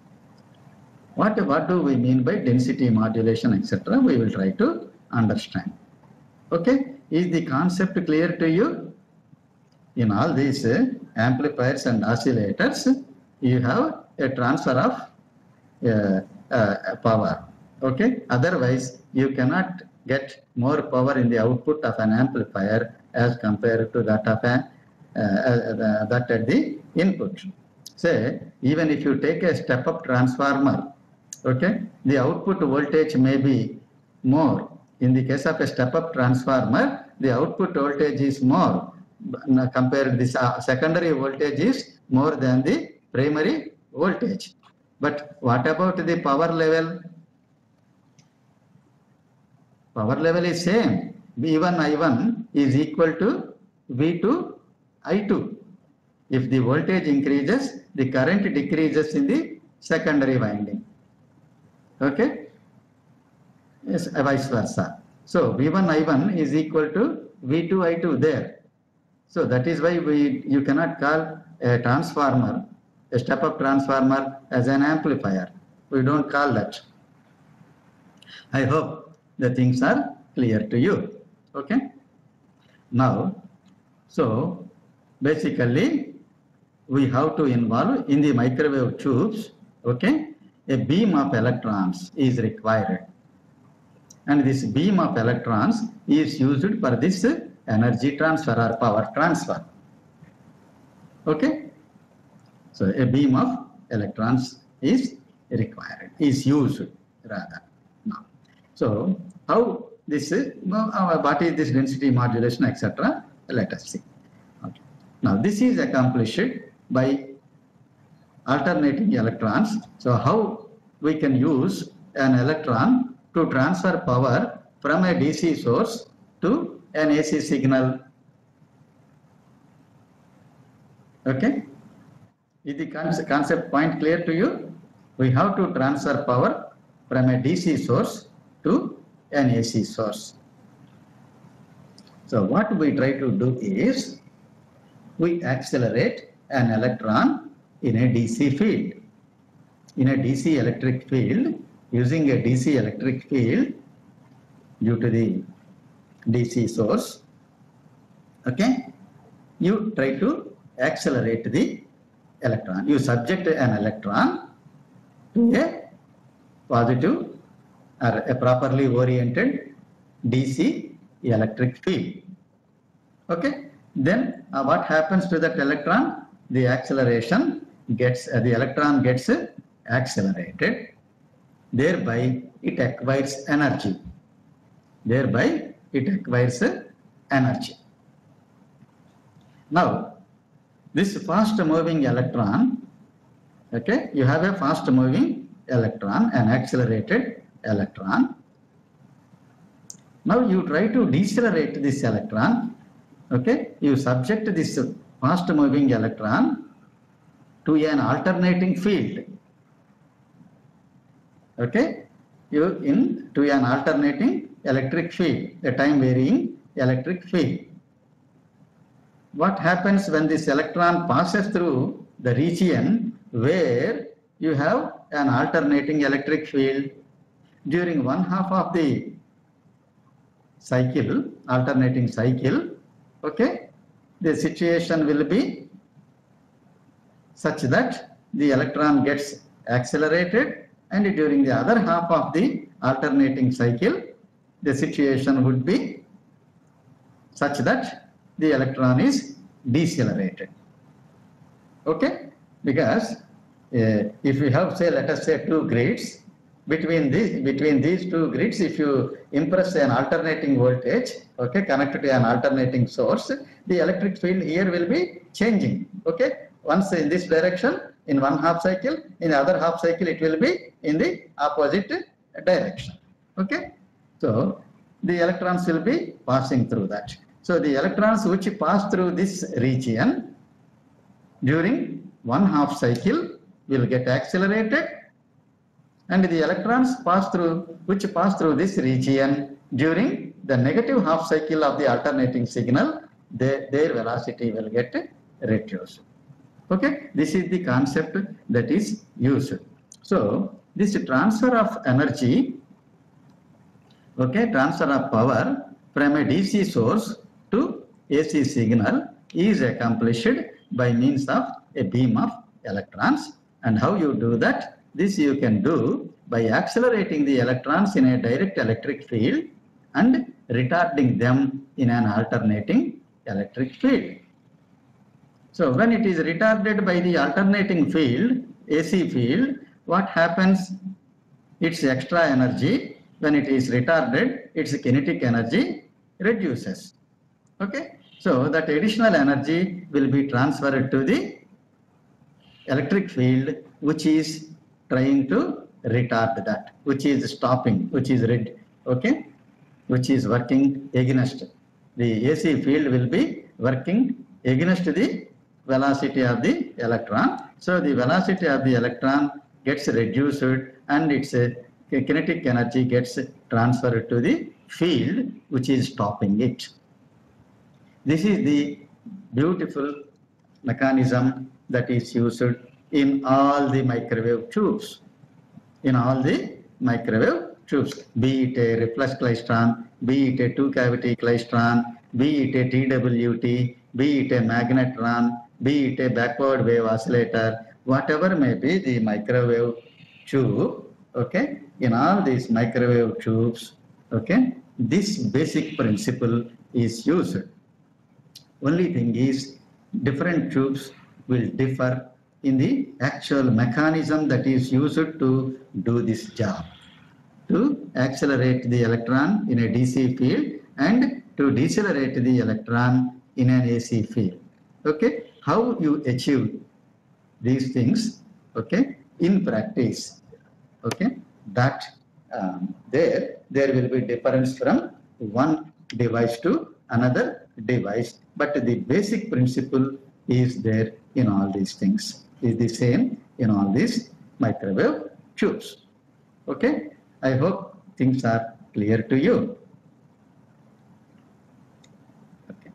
What, what do we mean by density modulation, et cetera? We will try to understand. Okay, is the concept clear to you? In all these uh, amplifiers and oscillators, you have a transfer of uh, uh, power. Okay, otherwise you cannot get more power in the output of an amplifier as compared to that of a uh, uh, that at the input. Say, even if you take a step-up transformer, okay, the output voltage may be more. In the case of a step-up transformer, the output voltage is more compared to this uh, secondary voltage is more than the primary voltage. But what about the power level? Power level is same. V one I one is equal to V two I two. If the voltage increases, the current decreases in the secondary winding. Okay? Yes, vice versa. So, V one I one is equal to V two I two there. So, that is why we you cannot call a transformer, a step-up transformer as an amplifier. We don't call that. I hope the things are clear to you. Okay? Now, So basically we have to involve in the microwave tubes, okay, a beam of electrons is required. And this beam of electrons is used for this energy transfer or power transfer. Okay. So a beam of electrons is required, is used rather. Now, so how this is, what is this density modulation, et cetera. Let us see. Okay. Now this is accomplished by alternating electrons. So how we can use an electron to transfer power from a D C source to an A C signal. Okay. Is the concept point clear to you? We have to transfer power from a D C source to an A C source. So what we try to do is we accelerate an electron in a D C field. In a D C electric field, using a D C electric field due to the D C source, okay, you try to accelerate the electron. You subject an electron to a positive or a properly oriented D C electric field. Okay, then uh, what happens to that electron? The acceleration gets, uh, the electron gets uh, accelerated, thereby it acquires energy. Thereby it acquires uh, energy. Now, this fast moving electron, okay, you have a fast moving electron, an accelerated electron. Now you try to decelerate this electron, okay, you subject this fast moving electron to an alternating field, okay, you in to an alternating electric field, a time varying electric field. What happens when this electron passes through the region where you have an alternating electric field? During one half of the cycle, alternating cycle, okay, the situation will be such that the electron gets accelerated, and during the other half of the alternating cycle, the situation would be such that the electron is decelerated. Okay, because uh, if we have, say, let us say two grids, between these between these two grids, if you impress an alternating voltage, okay, connected to an alternating source, the electric field here will be changing. Okay, once in this direction in one half cycle, in the other half cycle it will be in the opposite direction. Okay, so the electrons will be passing through that. So the electrons which pass through this region during one half cycle will get accelerated, and the electrons pass through which pass through this region during the negative half cycle of the alternating signal, they, their velocity will get reduced. Okay, this is the concept that is used. So this transfer of energy, okay, transfer of power from a D C source to A C signal is accomplished by means of a beam of electrons. And how you do that? This you can do by accelerating the electrons in a direct electric field and retarding them in an alternating electric field. So when it is retarded by the alternating field, A C field, what happens? Its extra energy, when it is retarded, its kinetic energy reduces. Okay, so that additional energy will be transferred to the electric field which is trying to retard that, which is stopping, which is red, okay, which is working against. The A C field will be working against the velocity of the electron. So the velocity of the electron gets reduced and its kinetic energy gets transferred to the field which is stopping it. This is the beautiful mechanism that is used in all the microwave tubes. In all the microwave tubes, be it a reflex klystron, be it a two cavity klystron, be it a T W T, be it a magnetron, be it a backward wave oscillator, whatever may be the microwave tube, okay, in all these microwave tubes, okay, this basic principle is used. Only thing is, different tubes will differ in the actual mechanism that is used to do this job, to accelerate the electron in a D C field and to decelerate the electron in an A C field. Okay, how you achieve these things, okay, in practice, okay, that um, there there will be difference from one device to another device, but the basic principle is there in all these things, is the same in all these microwave tubes. Okay, I hope things are clear to you. Okay.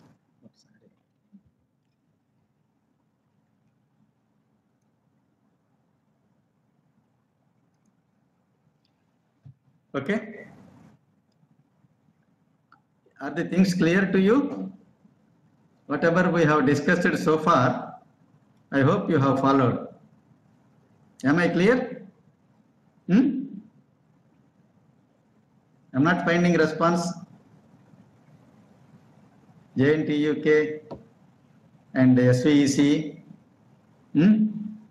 Okay. Are the things clear to you? Whatever we have discussed so far, I hope you have followed. Am I clear? Hmm? I'm not finding response. J N T U K and S V E C. Hmm?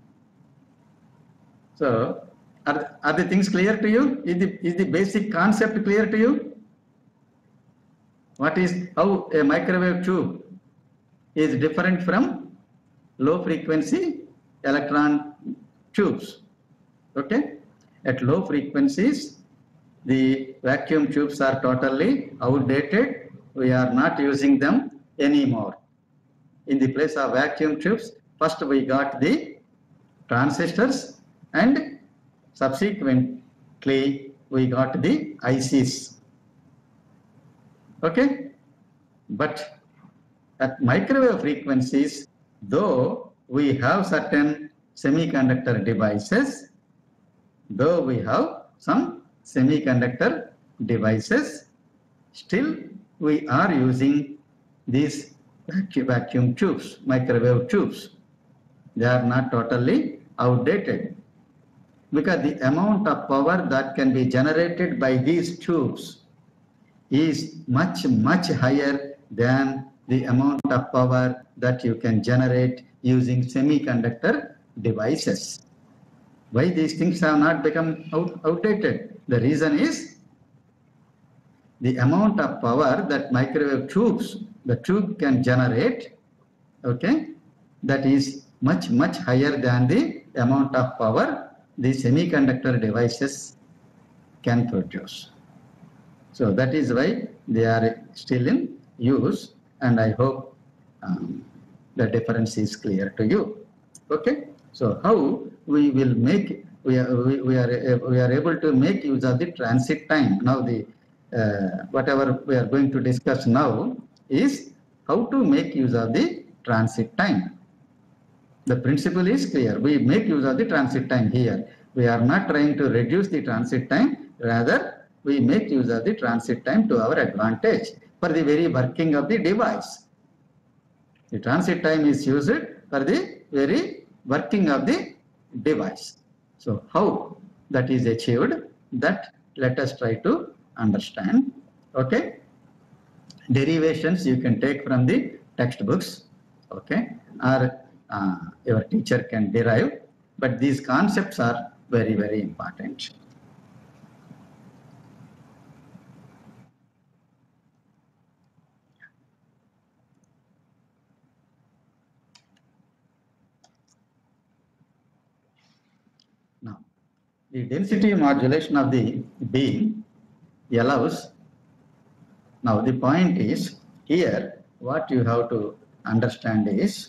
So, are, are the things clear to you? Is the, is the basic concept clear to you? What is, how a microwave tube is different from low frequency electron tubes. Okay? At low frequencies, the vacuum tubes are totally outdated. We are not using them anymore. In the place of vacuum tubes, first we got the transistors and subsequently we got the I Cs. Okay? But at microwave frequencies, though we have certain semiconductor devices, though we have some semiconductor devices, still we are using these vacuum tubes, microwave tubes. They are not totally outdated because the amount of power that can be generated by these tubes is much, much higher than the amount of power that you can generate using semiconductor devices. Why these things have not become out, outdated? The reason is the amount of power that microwave tubes, the tube can generate, okay, that is much, much higher than the amount of power the semiconductor devices can produce. So that is why they are still in use, and I hope um, the difference is clear to you. Okay. So how we will make we are we, we are we are able to make use of the transit time. Now the uh, whatever we are going to discuss now is how to make use of the transit time. The principle is clear. We make use of the transit time here. We are not trying to reduce the transit time. Rather, we make use of the transit time to our advantage for the very working of the device. The transit time is used for the very working of the device. So how that is achieved, that let us try to understand. Okay. Derivations you can take from the textbooks, okay, or uh, your teacher can derive, but these concepts are very, very important. Now, the density modulation of the beam allows, now the point is here what you have to understand is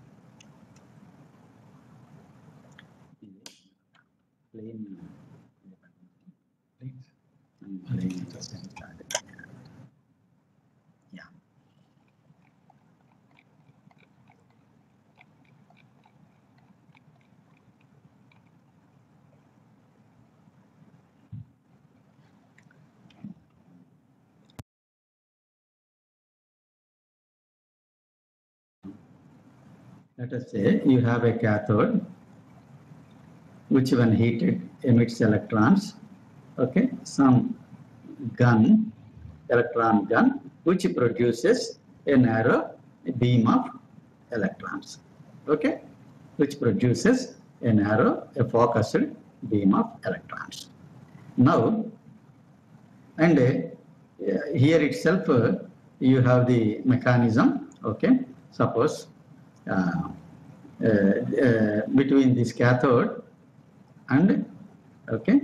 plane, plane, let us say you have a cathode which when heated emits electrons, okay, some gun, electron gun, which produces a narrow beam of electrons, okay, which produces a narrow, a focused beam of electrons. Now, and uh, here itself uh, you have the mechanism, okay, suppose uh, uh, uh, between this cathode and, okay,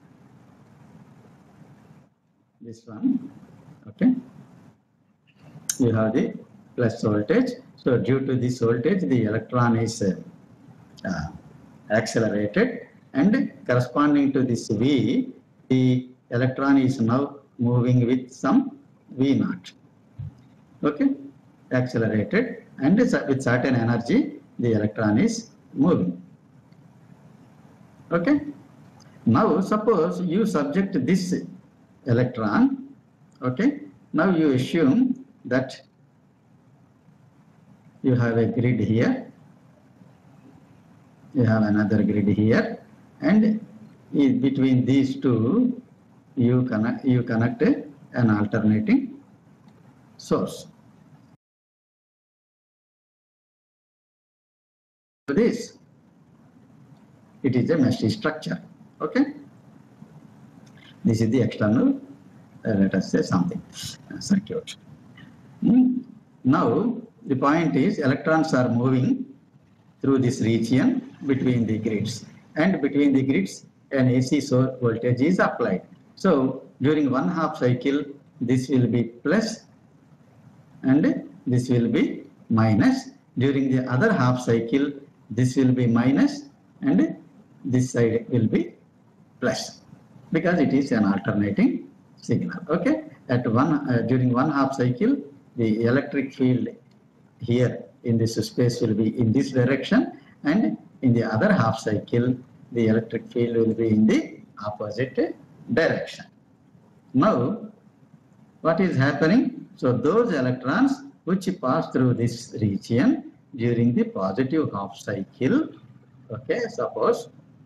this one, okay, you have the plus voltage. So due to this voltage, the electron is uh, uh, accelerated, and corresponding to this V, the electron is now moving with some V naught, okay, accelerated, and with certain energy, the electron is moving, okay. Now suppose you subject this electron, okay, now you assume that you have a grid here, you have another grid here, and in between these two you connect, you connect an alternating source. So this, it is a mesh structure, okay. This is the external, uh, let us say something, uh, circuit. Mm. Now the point is electrons are moving through this region between the grids, and between the grids an A C source voltage is applied. So during one half cycle this will be plus and this will be minus. During the other half cycle this will be minus and this side will be plus, because it is an alternating signal, okay. At one uh, during one half cycle the electric field here in this space will be in this direction, and in the other half cycle the electric field will be in the opposite direction. Now what is happening? So those electrons which pass through this region during the positive half cycle, okay, suppose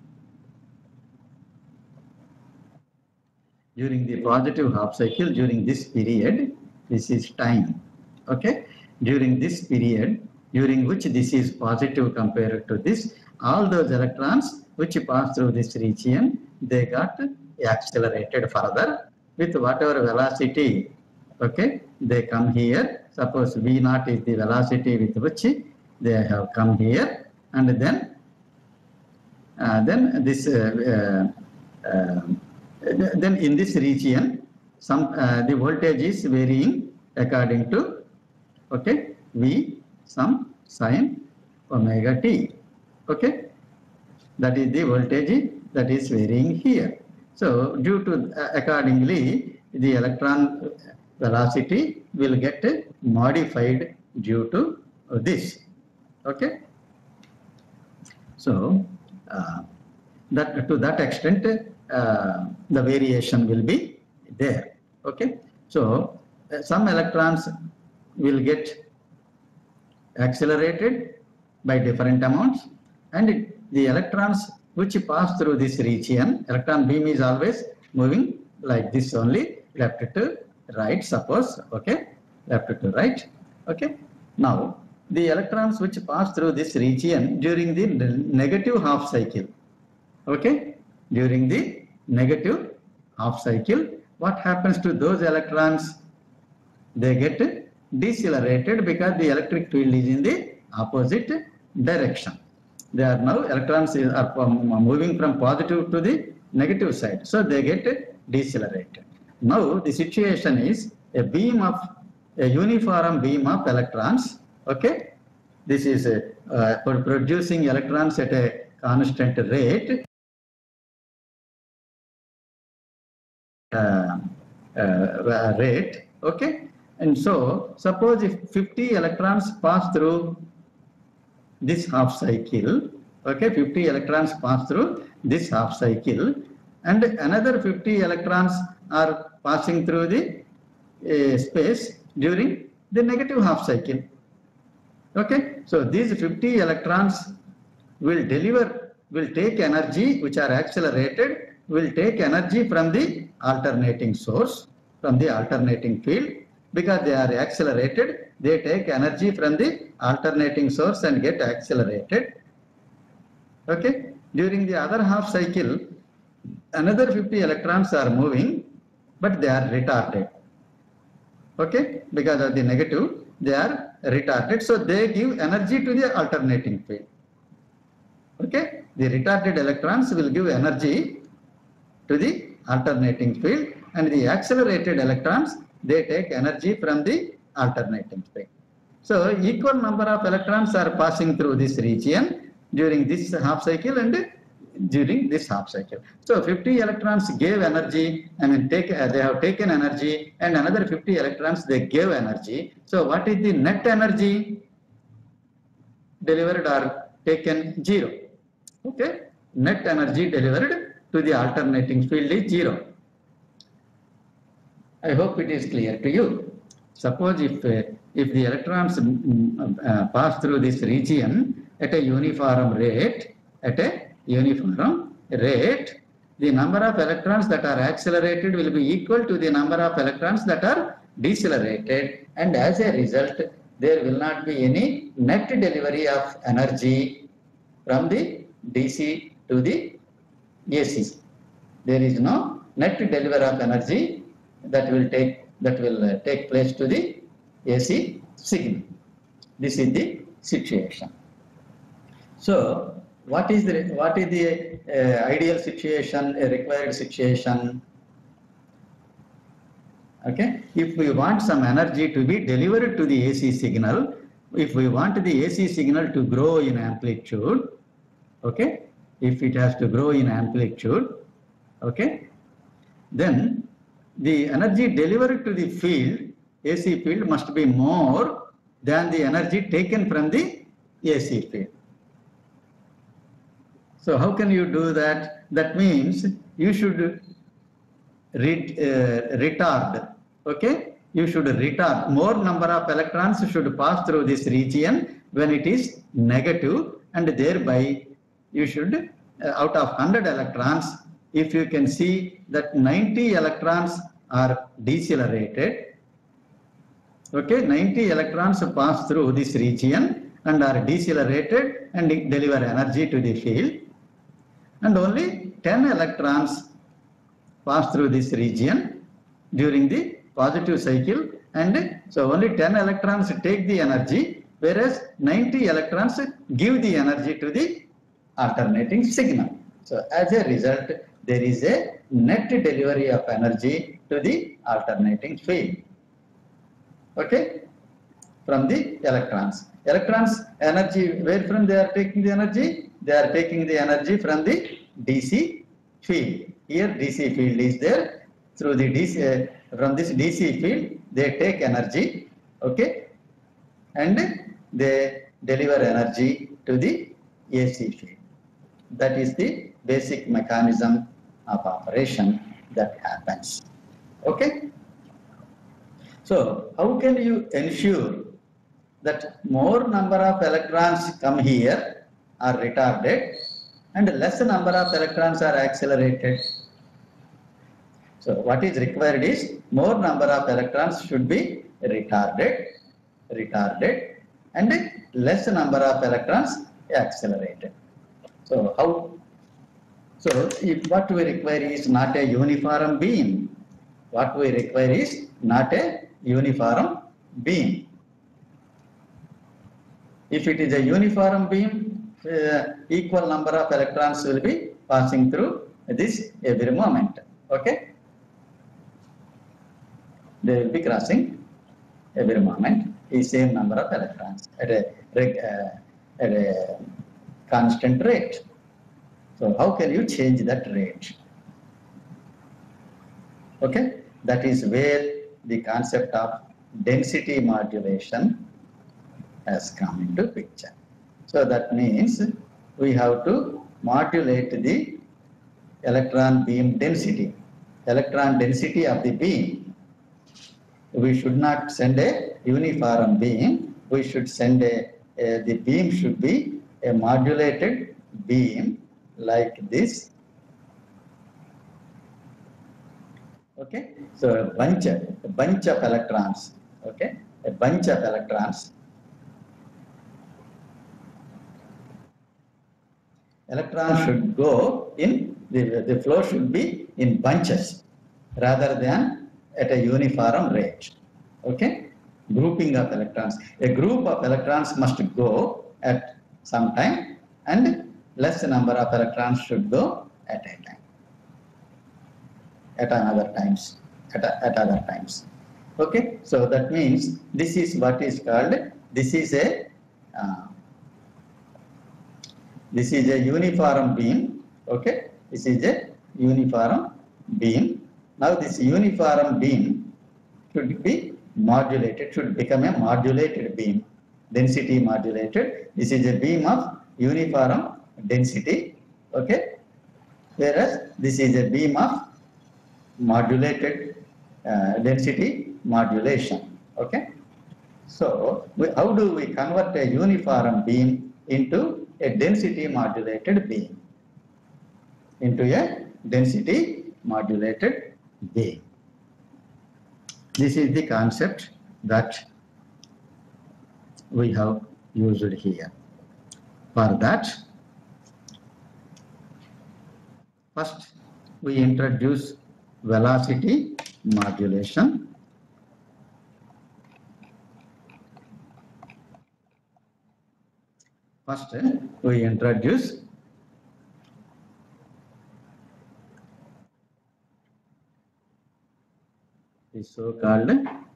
during the positive half cycle, during this period, this is time, okay, during this period, during which this is positive compared to this, all those electrons which pass through this region, they got accelerated further with whatever velocity, okay, they come here. Suppose V naught is the velocity with which they have come here, and then uh, then this uh, uh, uh, then in this region some uh, the voltage is varying according to, okay, V some sine omega t, okay, that is the voltage that is varying here. So due to uh, accordingly the electron velocity will get modified due to this, okay. So uh, that to that extent uh, the variation will be there, okay. So uh, some electrons will get accelerated by different amounts, and the electrons which pass through this region, electron beam is always moving like this only, left to right, suppose, okay, left to right, okay. Now the electrons which pass through this region during the negative half cycle, okay, during the negative half cycle, what happens to those electrons? They get decelerated because the electric field is in the opposite direction. They are now electrons are moving from positive to the negative side, so they get decelerated. Now the situation is a beam of a uniform beam of electrons, okay. This is a, uh, for producing electrons at a constant rate. Uh, uh, rate, okay. And so suppose if fifty electrons pass through this half cycle, okay, fifty electrons pass through this half cycle, and another fifty electrons are passing through the uh, space during the negative half cycle, Okay, so these fifty electrons will deliver, will take energy which are accelerated, will take energy from the alternating source, from the alternating field. Because they are accelerated, they take energy from the alternating source and get accelerated. Okay, during the other half cycle, another fifty electrons are moving, but they are retarded. Okay, because of the negative, they are retarded. So they give energy to the alternating field. Okay, the retarded electrons will give energy to the alternating field, and the accelerated electrons, they take energy from the alternating field. So equal number of electrons are passing through this region during this half cycle and during this half cycle. So fifty electrons gave energy, I mean take, uh, they have taken energy, and another fifty electrons they gave energy. So what is the net energy delivered or taken? Zero. Okay, net energy delivered to the alternating field is zero. I hope it is clear to you. Suppose if uh, if the electrons uh, pass through this region at a uniform rate, at a uniform rate, the number of electrons that are accelerated will be equal to the number of electrons that are decelerated, and as a result, there will not be any net delivery of energy from the D C to the A C. There is no net delivery of energy that will take that will uh, take place to the A C signal. This is the situation. So, what is the what is the uh, ideal situation, a required situation? Okay, if we want some energy to be delivered to the A C signal, if we want the A C signal to grow in amplitude, okay, if it has to grow in amplitude, okay, then the energy delivered to the field, A C field, must be more than the energy taken from the A C field. So how can you do that? That means you should re uh, retard, okay? You should retard. More number of electrons should pass through this region when it is negative, and thereby you should, uh, out of one hundred electrons, if you can see that ninety electrons are decelerated, okay, ninety electrons pass through this region and are decelerated and deliver energy to the field, and only ten electrons pass through this region during the positive cycle, and so only ten electrons take the energy, whereas ninety electrons give the energy to the alternating signal. So as a result, there is a net delivery of energy to the alternating field, okay, from the electrons. Electrons energy, where from they are taking the energy? They are taking the energy from the D C field. Here D C field is there. Through the D C, uh, from this D C field, they take energy, okay, and they deliver energy to the A C field. That is the basic mechanism of operation that happens, okay. So how can you ensure that more number of electrons come here are retarded and less number of electrons are accelerated? So what is required is more number of electrons should be retarded, retarded, and less number of electrons accelerated. So how? So if what we require is not a uniform beam. What we require is not a uniform beam. If it is a uniform beam, uh, equal number of electrons will be passing through this every moment, okay. They will be crossing every moment the same number of electrons at a, uh, at a constant rate. So how can you change that rate? Okay, that is where the concept of density modulation has come into picture. So that means we have to modulate the electron beam density, electron density of the beam. We should not send a uniform beam, we should send a uh, the beam should be a modulated beam like this. Okay, so a bunch of, a bunch of electrons, okay, a bunch of electrons. Electrons should go in, the, the flow should be in bunches rather than at a uniform rate. Okay, grouping of electrons. A group of electrons must go at some time and less number of electrons should go at a time. At another times, at, a, at other times. Okay, so that means this is what is called, this is a, uh, this is a uniform beam, okay, this is a uniform beam. Now this uniform beam should be modulated, should become a modulated beam, density modulated. This is a beam of uniform density, okay, whereas this is a beam of modulated uh, density modulation. Okay, so we, how do we convert a uniform beam into a density modulated beam? Into a density modulated beam. This is the concept that we have used here. For that, first we introduce velocity modulation. First, we introduce the so-called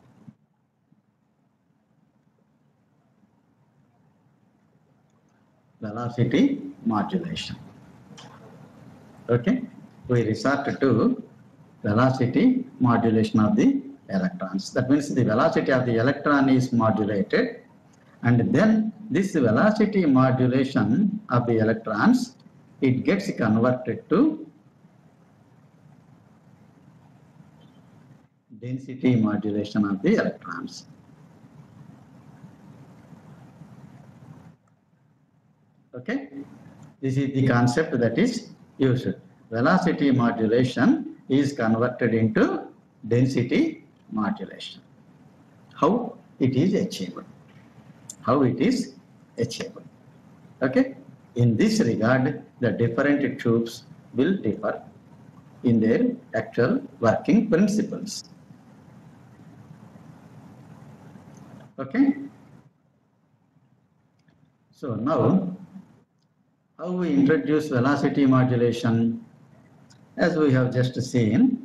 velocity modulation. Okay, we resort to velocity modulation of the electrons. That means the velocity of the electron is modulated, and then this velocity modulation of the electrons, it gets converted to density modulation of the electrons. Okay, this is the concept that is used. Velocity modulation is converted into density modulation. How it is achieved? How it is achieved? Okay, in this regard, the different tubes will differ in their actual working principles. Okay, so now how we introduce velocity modulation? As we have just seen,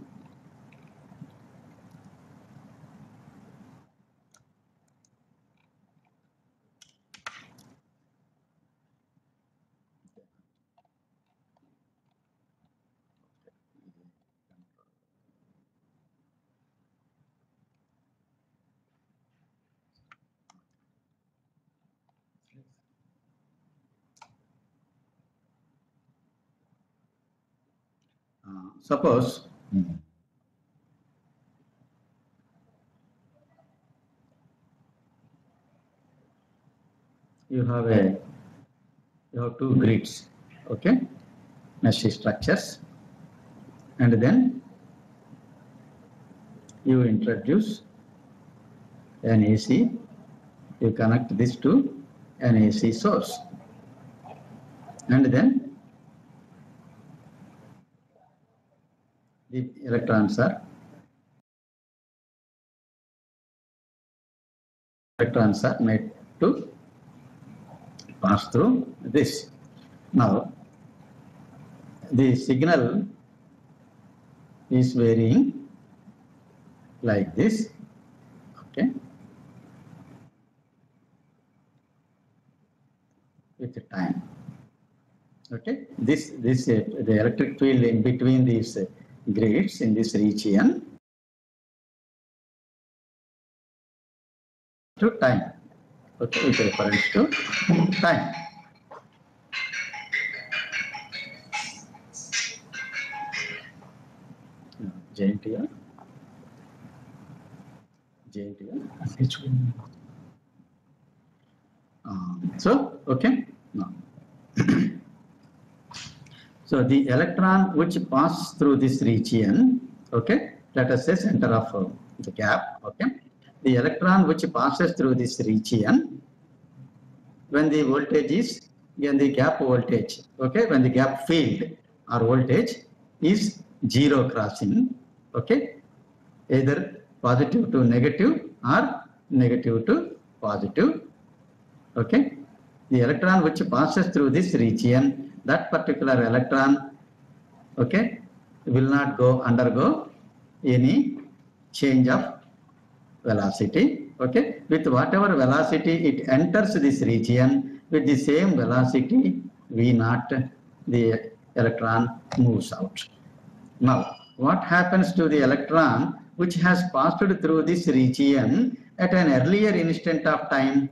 uh, suppose you have a you have two grids, okay, mesh structures, and then you introduce an A C, you connect this to an A C source, and then the electrons are electrons are made to pass through this. Now the signal is varying like this, okay, with time. Okay, this this uh, the electric field in between these uh, grids in this region to time. Okay, with reference to time. J N T R. J N T R. Um, So, okay, now. So the electron which passes through this region, okay, let us say center of uh, the gap, okay. The electron which passes through this region, when the voltage is, when the gap voltage, okay, when the gap field or voltage is zero crossing, okay, either positive to negative or negative to positive, okay. The electron which passes through this region, that particular electron, okay, will not go undergo any change of velocity, okay. With whatever velocity it enters this region, with the same velocity v naught, the electron moves out. Now, what happens to the electron which has passed through this region at an earlier instant of time?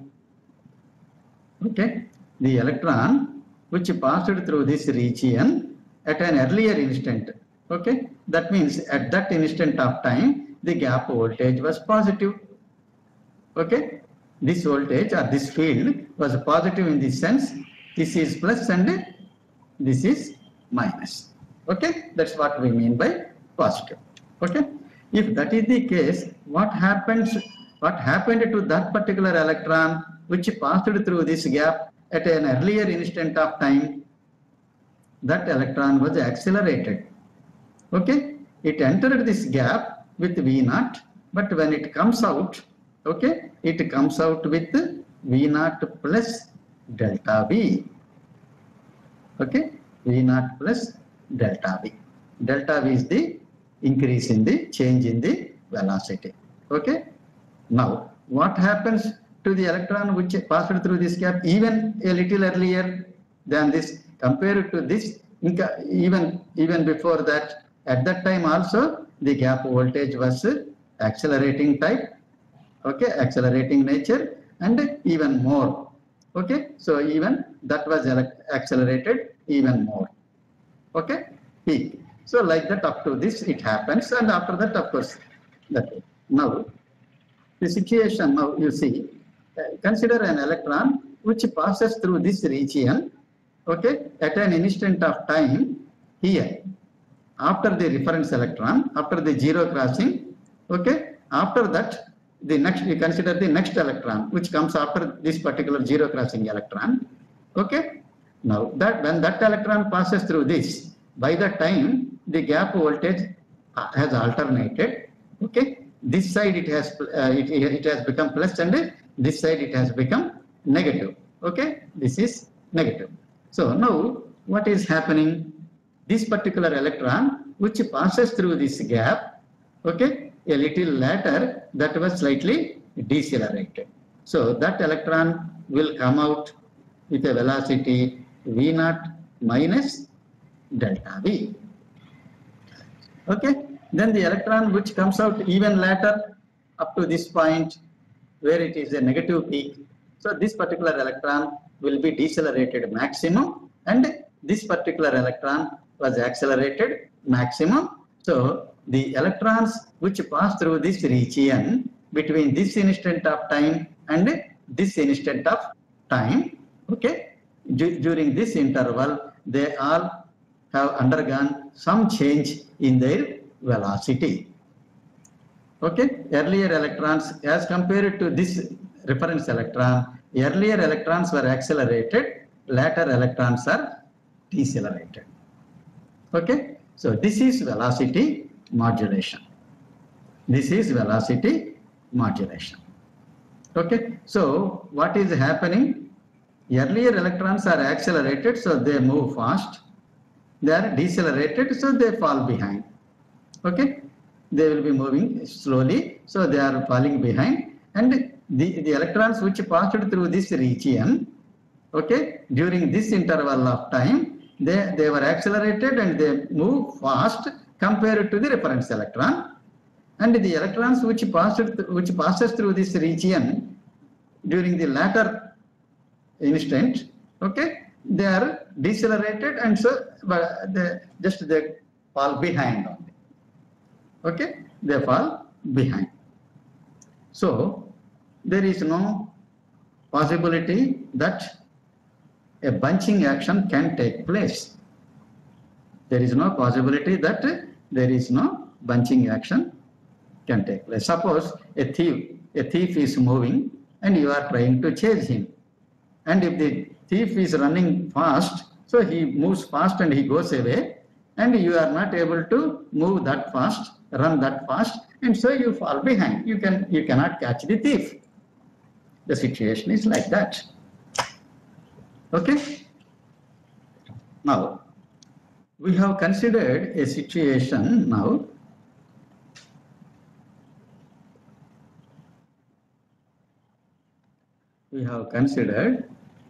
Okay, the electron which passed through this region at an earlier instant, okay, that means at that instant of time the gap voltage was positive, okay. This voltage or this field was positive in this sense, this is plus and this is minus, okay. That's what we mean by positive, okay. If that is the case, what happens, what happened to that particular electron which passed through this gap at an earlier instant of time? That electron was accelerated, okay. It entered this gap with v naught, but when it comes out, okay, it comes out with v naught plus delta v, okay, v naught plus delta v. Delta v is the increase in the change in the velocity, okay. Now, what happens to the electron which passed through this gap even a little earlier than this, compared to this, even, even before that, at that time also the gap voltage was accelerating type, okay, accelerating nature, and even more, okay. So even that was accelerated even more, okay, peak. So like that up to this it happens, and after that of course that. Now the situation, now you see, uh, consider an electron which passes through this region, okay, at an instant of time here, after the reference electron, after the zero crossing, okay, after that the next, we consider the next electron which comes after this particular zero crossing electron, okay. Now that when that electron passes through this, by the time the gap voltage has alternated, okay. This side it has uh, it, it has become plus, and this side it has become negative, okay. This is negative. So now what is happening? This particular electron which passes through this gap, okay, a little later, that was slightly decelerated. So that electron will come out with a velocity v naught minus delta v, okay. Then the electron which comes out even later up to this point where it is a negative peak, so this particular electron will be decelerated maximum, and this particular electron was accelerated maximum. So the electrons which pass through this region between this instant of time and this instant of time, okay, D during this interval they all have undergone some change in their velocity, okay. Earlier electrons as compared to this reference electron, earlier electrons were accelerated, later electrons are decelerated, okay. So this is velocity modulation, this is velocity modulation, okay. So what is happening? Earlier electrons are accelerated, so they move fast, they are decelerated, so they fall behind, okay. They will be moving slowly, so they are falling behind, and the, the electrons which passed through this region, okay, during this interval of time, they, they were accelerated and they move fast compared to the reference electron, and the electrons which passed which passes through this region during the latter instant, okay, they are decelerated, and so but they just they fall behind only, okay, they fall behind. So there is no possibility that a bunching action can take place. There is no possibility that there is no bunching action can take place. Suppose a thief, a thief is moving and you are trying to chase him. And if the thief is running fast, so he moves fast and he goes away, and you are not able to move that fast, run that fast, and so you fall behind. You can you cannot catch the thief. The situation is like that. Okay? Now, we have considered a situation now. We have considered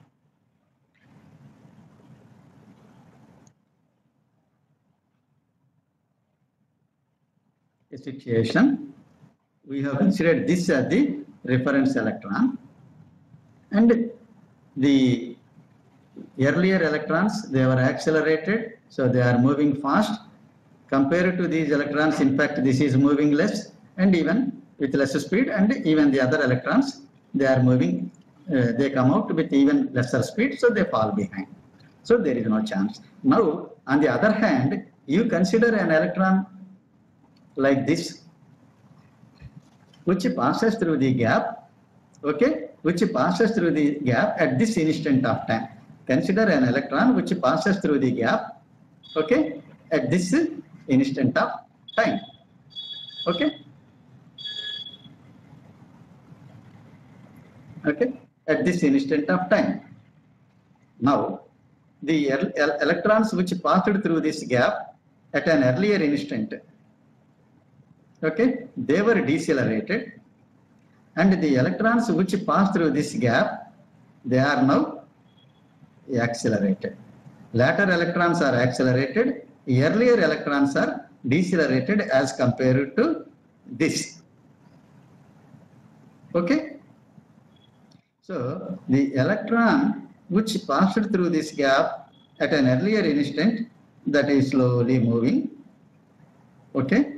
a situation. We have considered this as the reference electron, and the earlier electrons, they were accelerated, so they are moving fast. Compared to these electrons, in fact, this is moving less, and even with less speed, and even the other electrons, they are moving, uh, they come out with even lesser speed, so they fall behind. So there is no chance. Now, on the other hand, you consider an electron like this, which passes through the gap, okay, which passes through the gap at this instant of time. Consider an electron which passes through the gap, okay, at this instant of time, okay, okay, at this instant of time. Now, the electrons which passed through this gap at an earlier instant, okay, they were decelerated, and the electrons which pass through this gap, they are now accelerated. Later electrons are accelerated, earlier electrons are decelerated as compared to this. Okay? So, the electron which passed through this gap at an earlier instant, that is slowly moving. Okay?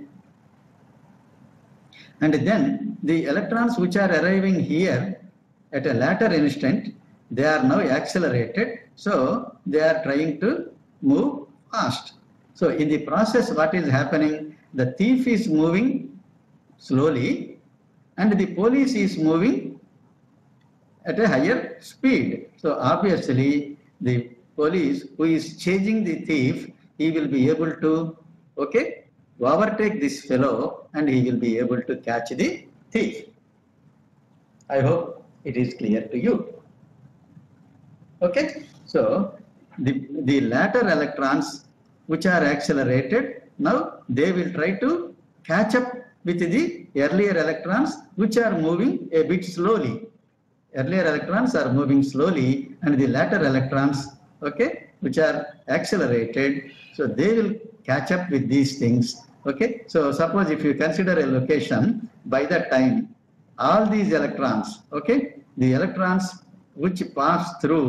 And then the electrons which are arriving here at a later instant, they are now accelerated, so they are trying to move fast. So in the process, what is happening? The thief is moving slowly and the police is moving at a higher speed. So obviously the police who is chasing the thief, he will be able to, okay, overtake this fellow and he will be able to catch the thief. I hope it is clear to you. Okay, so the, the latter electrons which are accelerated, now they will try to catch up with the earlier electrons which are moving a bit slowly. Earlier electrons are moving slowly and the latter electrons, okay, which are accelerated, so they will catch up with these things. Okay, so suppose if you consider a location, by that time all these electrons, okay, the electrons which pass through,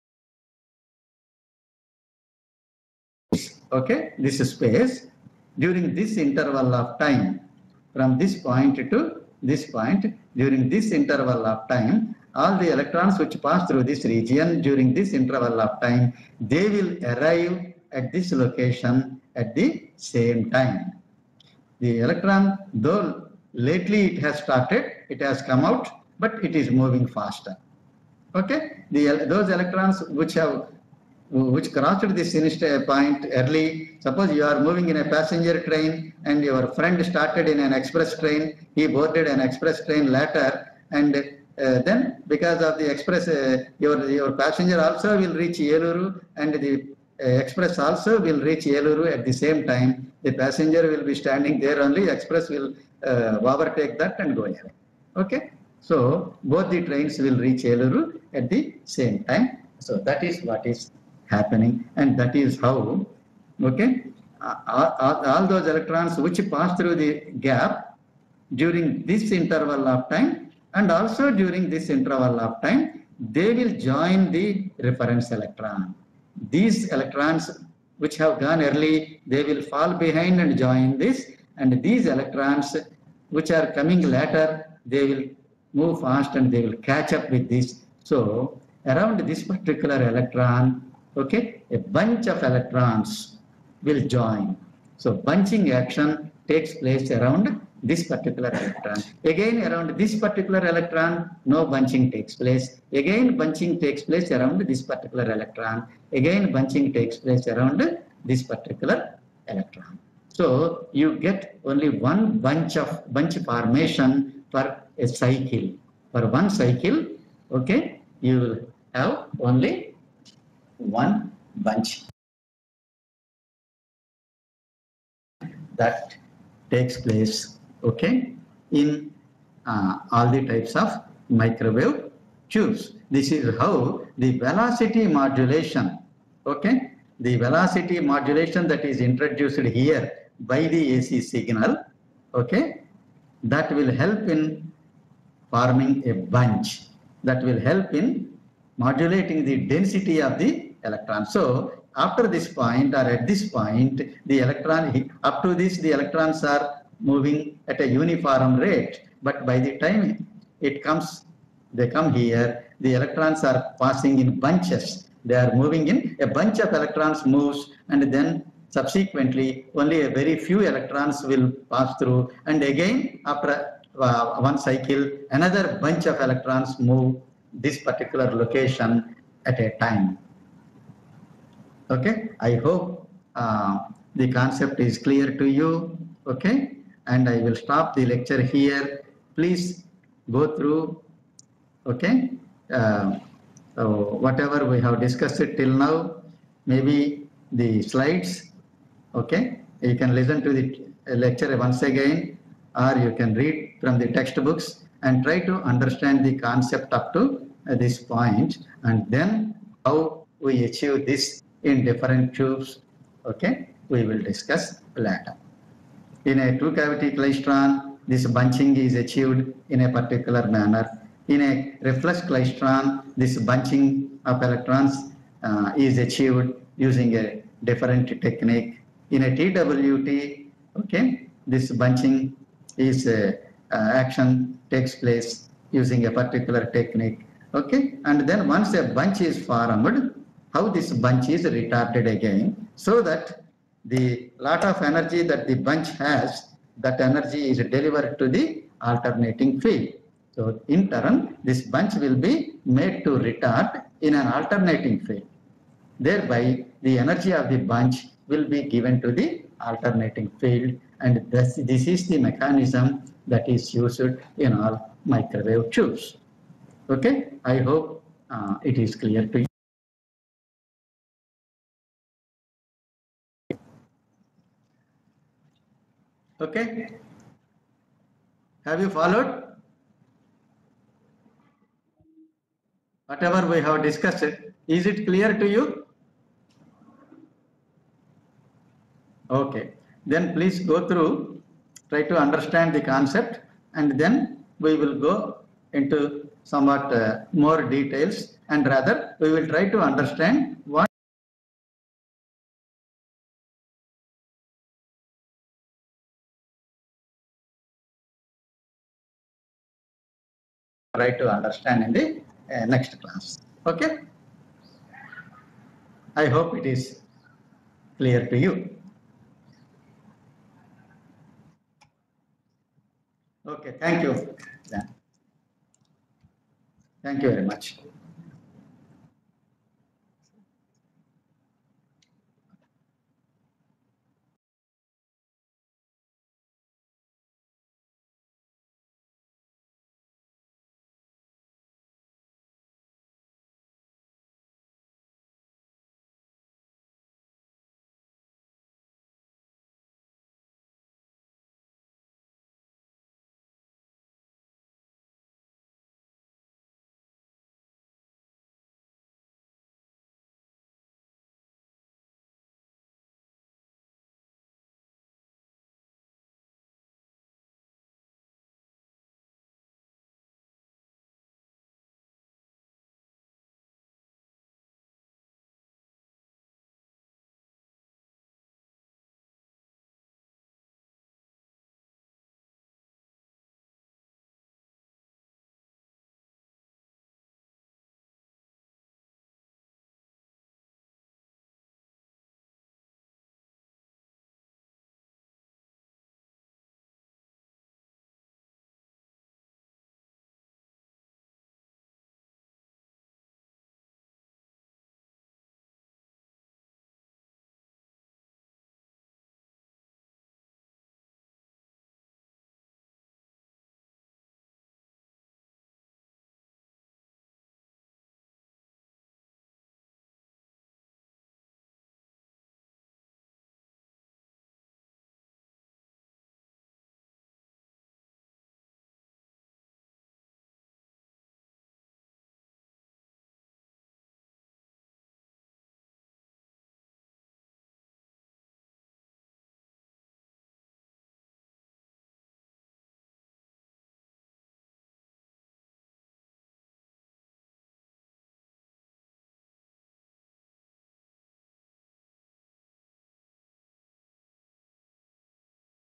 okay, this space during this interval of time, from this point to this point, during this interval of time, all the electrons which pass through this region during this interval of time, they will arrive at this location at the same time. The electron, though lately it has started, it has come out, but it is moving faster. Okay, the those electrons which have which crossed this initial point early. Suppose you are moving in a passenger train and your friend started in an express train, he boarded an express train later, and uh, then because of the express, uh, your your passenger also will reach Eluru, and the uh, express also will reach Eluru at the same time. The passenger will be standing there only, express will uh, overtake that and go away. Okay, so both the trains will reach Eluru at the same time. So that is what is happening, and that is how, okay, all, all, all those electrons which pass through the gap during this interval of time and also during this interval of time, they will join the reference electron. These electrons which have gone early, they will fall behind and join this, and these electrons which are coming later, they will move fast and they will catch up with this. So around this particular electron, okay, a bunch of electrons will join. So bunching action takes place around this particular electron. Again, around this particular electron, no bunching takes place. Again, bunching takes place around this particular electron. Again, bunching takes place around this particular electron. So you get only one bunch of bunch formation for a cycle. For one cycle, okay, you will have only one bunch. That takes place, okay, in uh, all the types of microwave tubes. This is how the velocity modulation, okay, the velocity modulation that is introduced here by the A C signal, okay, that will help in forming a bunch, that will help in modulating the density of the electron. So after this point or at this point, the electron, up to this the electrons are moving at a uniform rate, but by the time it comes, they come here, the electrons are passing in bunches. They are moving in, a bunch of electrons moves, and then subsequently only a very few electrons will pass through, and again after uh, one cycle another bunch of electrons move this particular location at a time. Okay, I hope uh, the concept is clear to you. Okay, and I will stop the lecture here. Please go through, okay, uh, so whatever we have discussed it till now, maybe the slides, okay, you can listen to the lecture once again, or you can read from the textbooks and try to understand the concept up to this point, and then how we achieve this in different tubes, okay, we will discuss later. In a two cavity klystron, this bunching is achieved in a particular manner. In a reflex klystron, this bunching of electrons uh, is achieved using a different technique. In a T W T, okay, this bunching is uh, uh, action takes place using a particular technique. Okay, and then once a bunch is formed, how this bunch is retarded again, so that the lot of energy that the bunch has, that energy is delivered to the alternating field. So in turn, this bunch will be made to retard in an alternating field. Thereby, the energy of the bunch will be given to the alternating field, and this, this is the mechanism that is used in all microwave tubes. Okay, I hope uh, it is clear to you. Okay, have you followed? Whatever we have discussed, is it clear to you? Okay, then please go through, try to understand the concept, and then we will go into somewhat uh, more details, and rather we will try to understand what try to understand in the uh, next class. Okay, I hope it is clear to you. Okay, thank you. Thank you very much.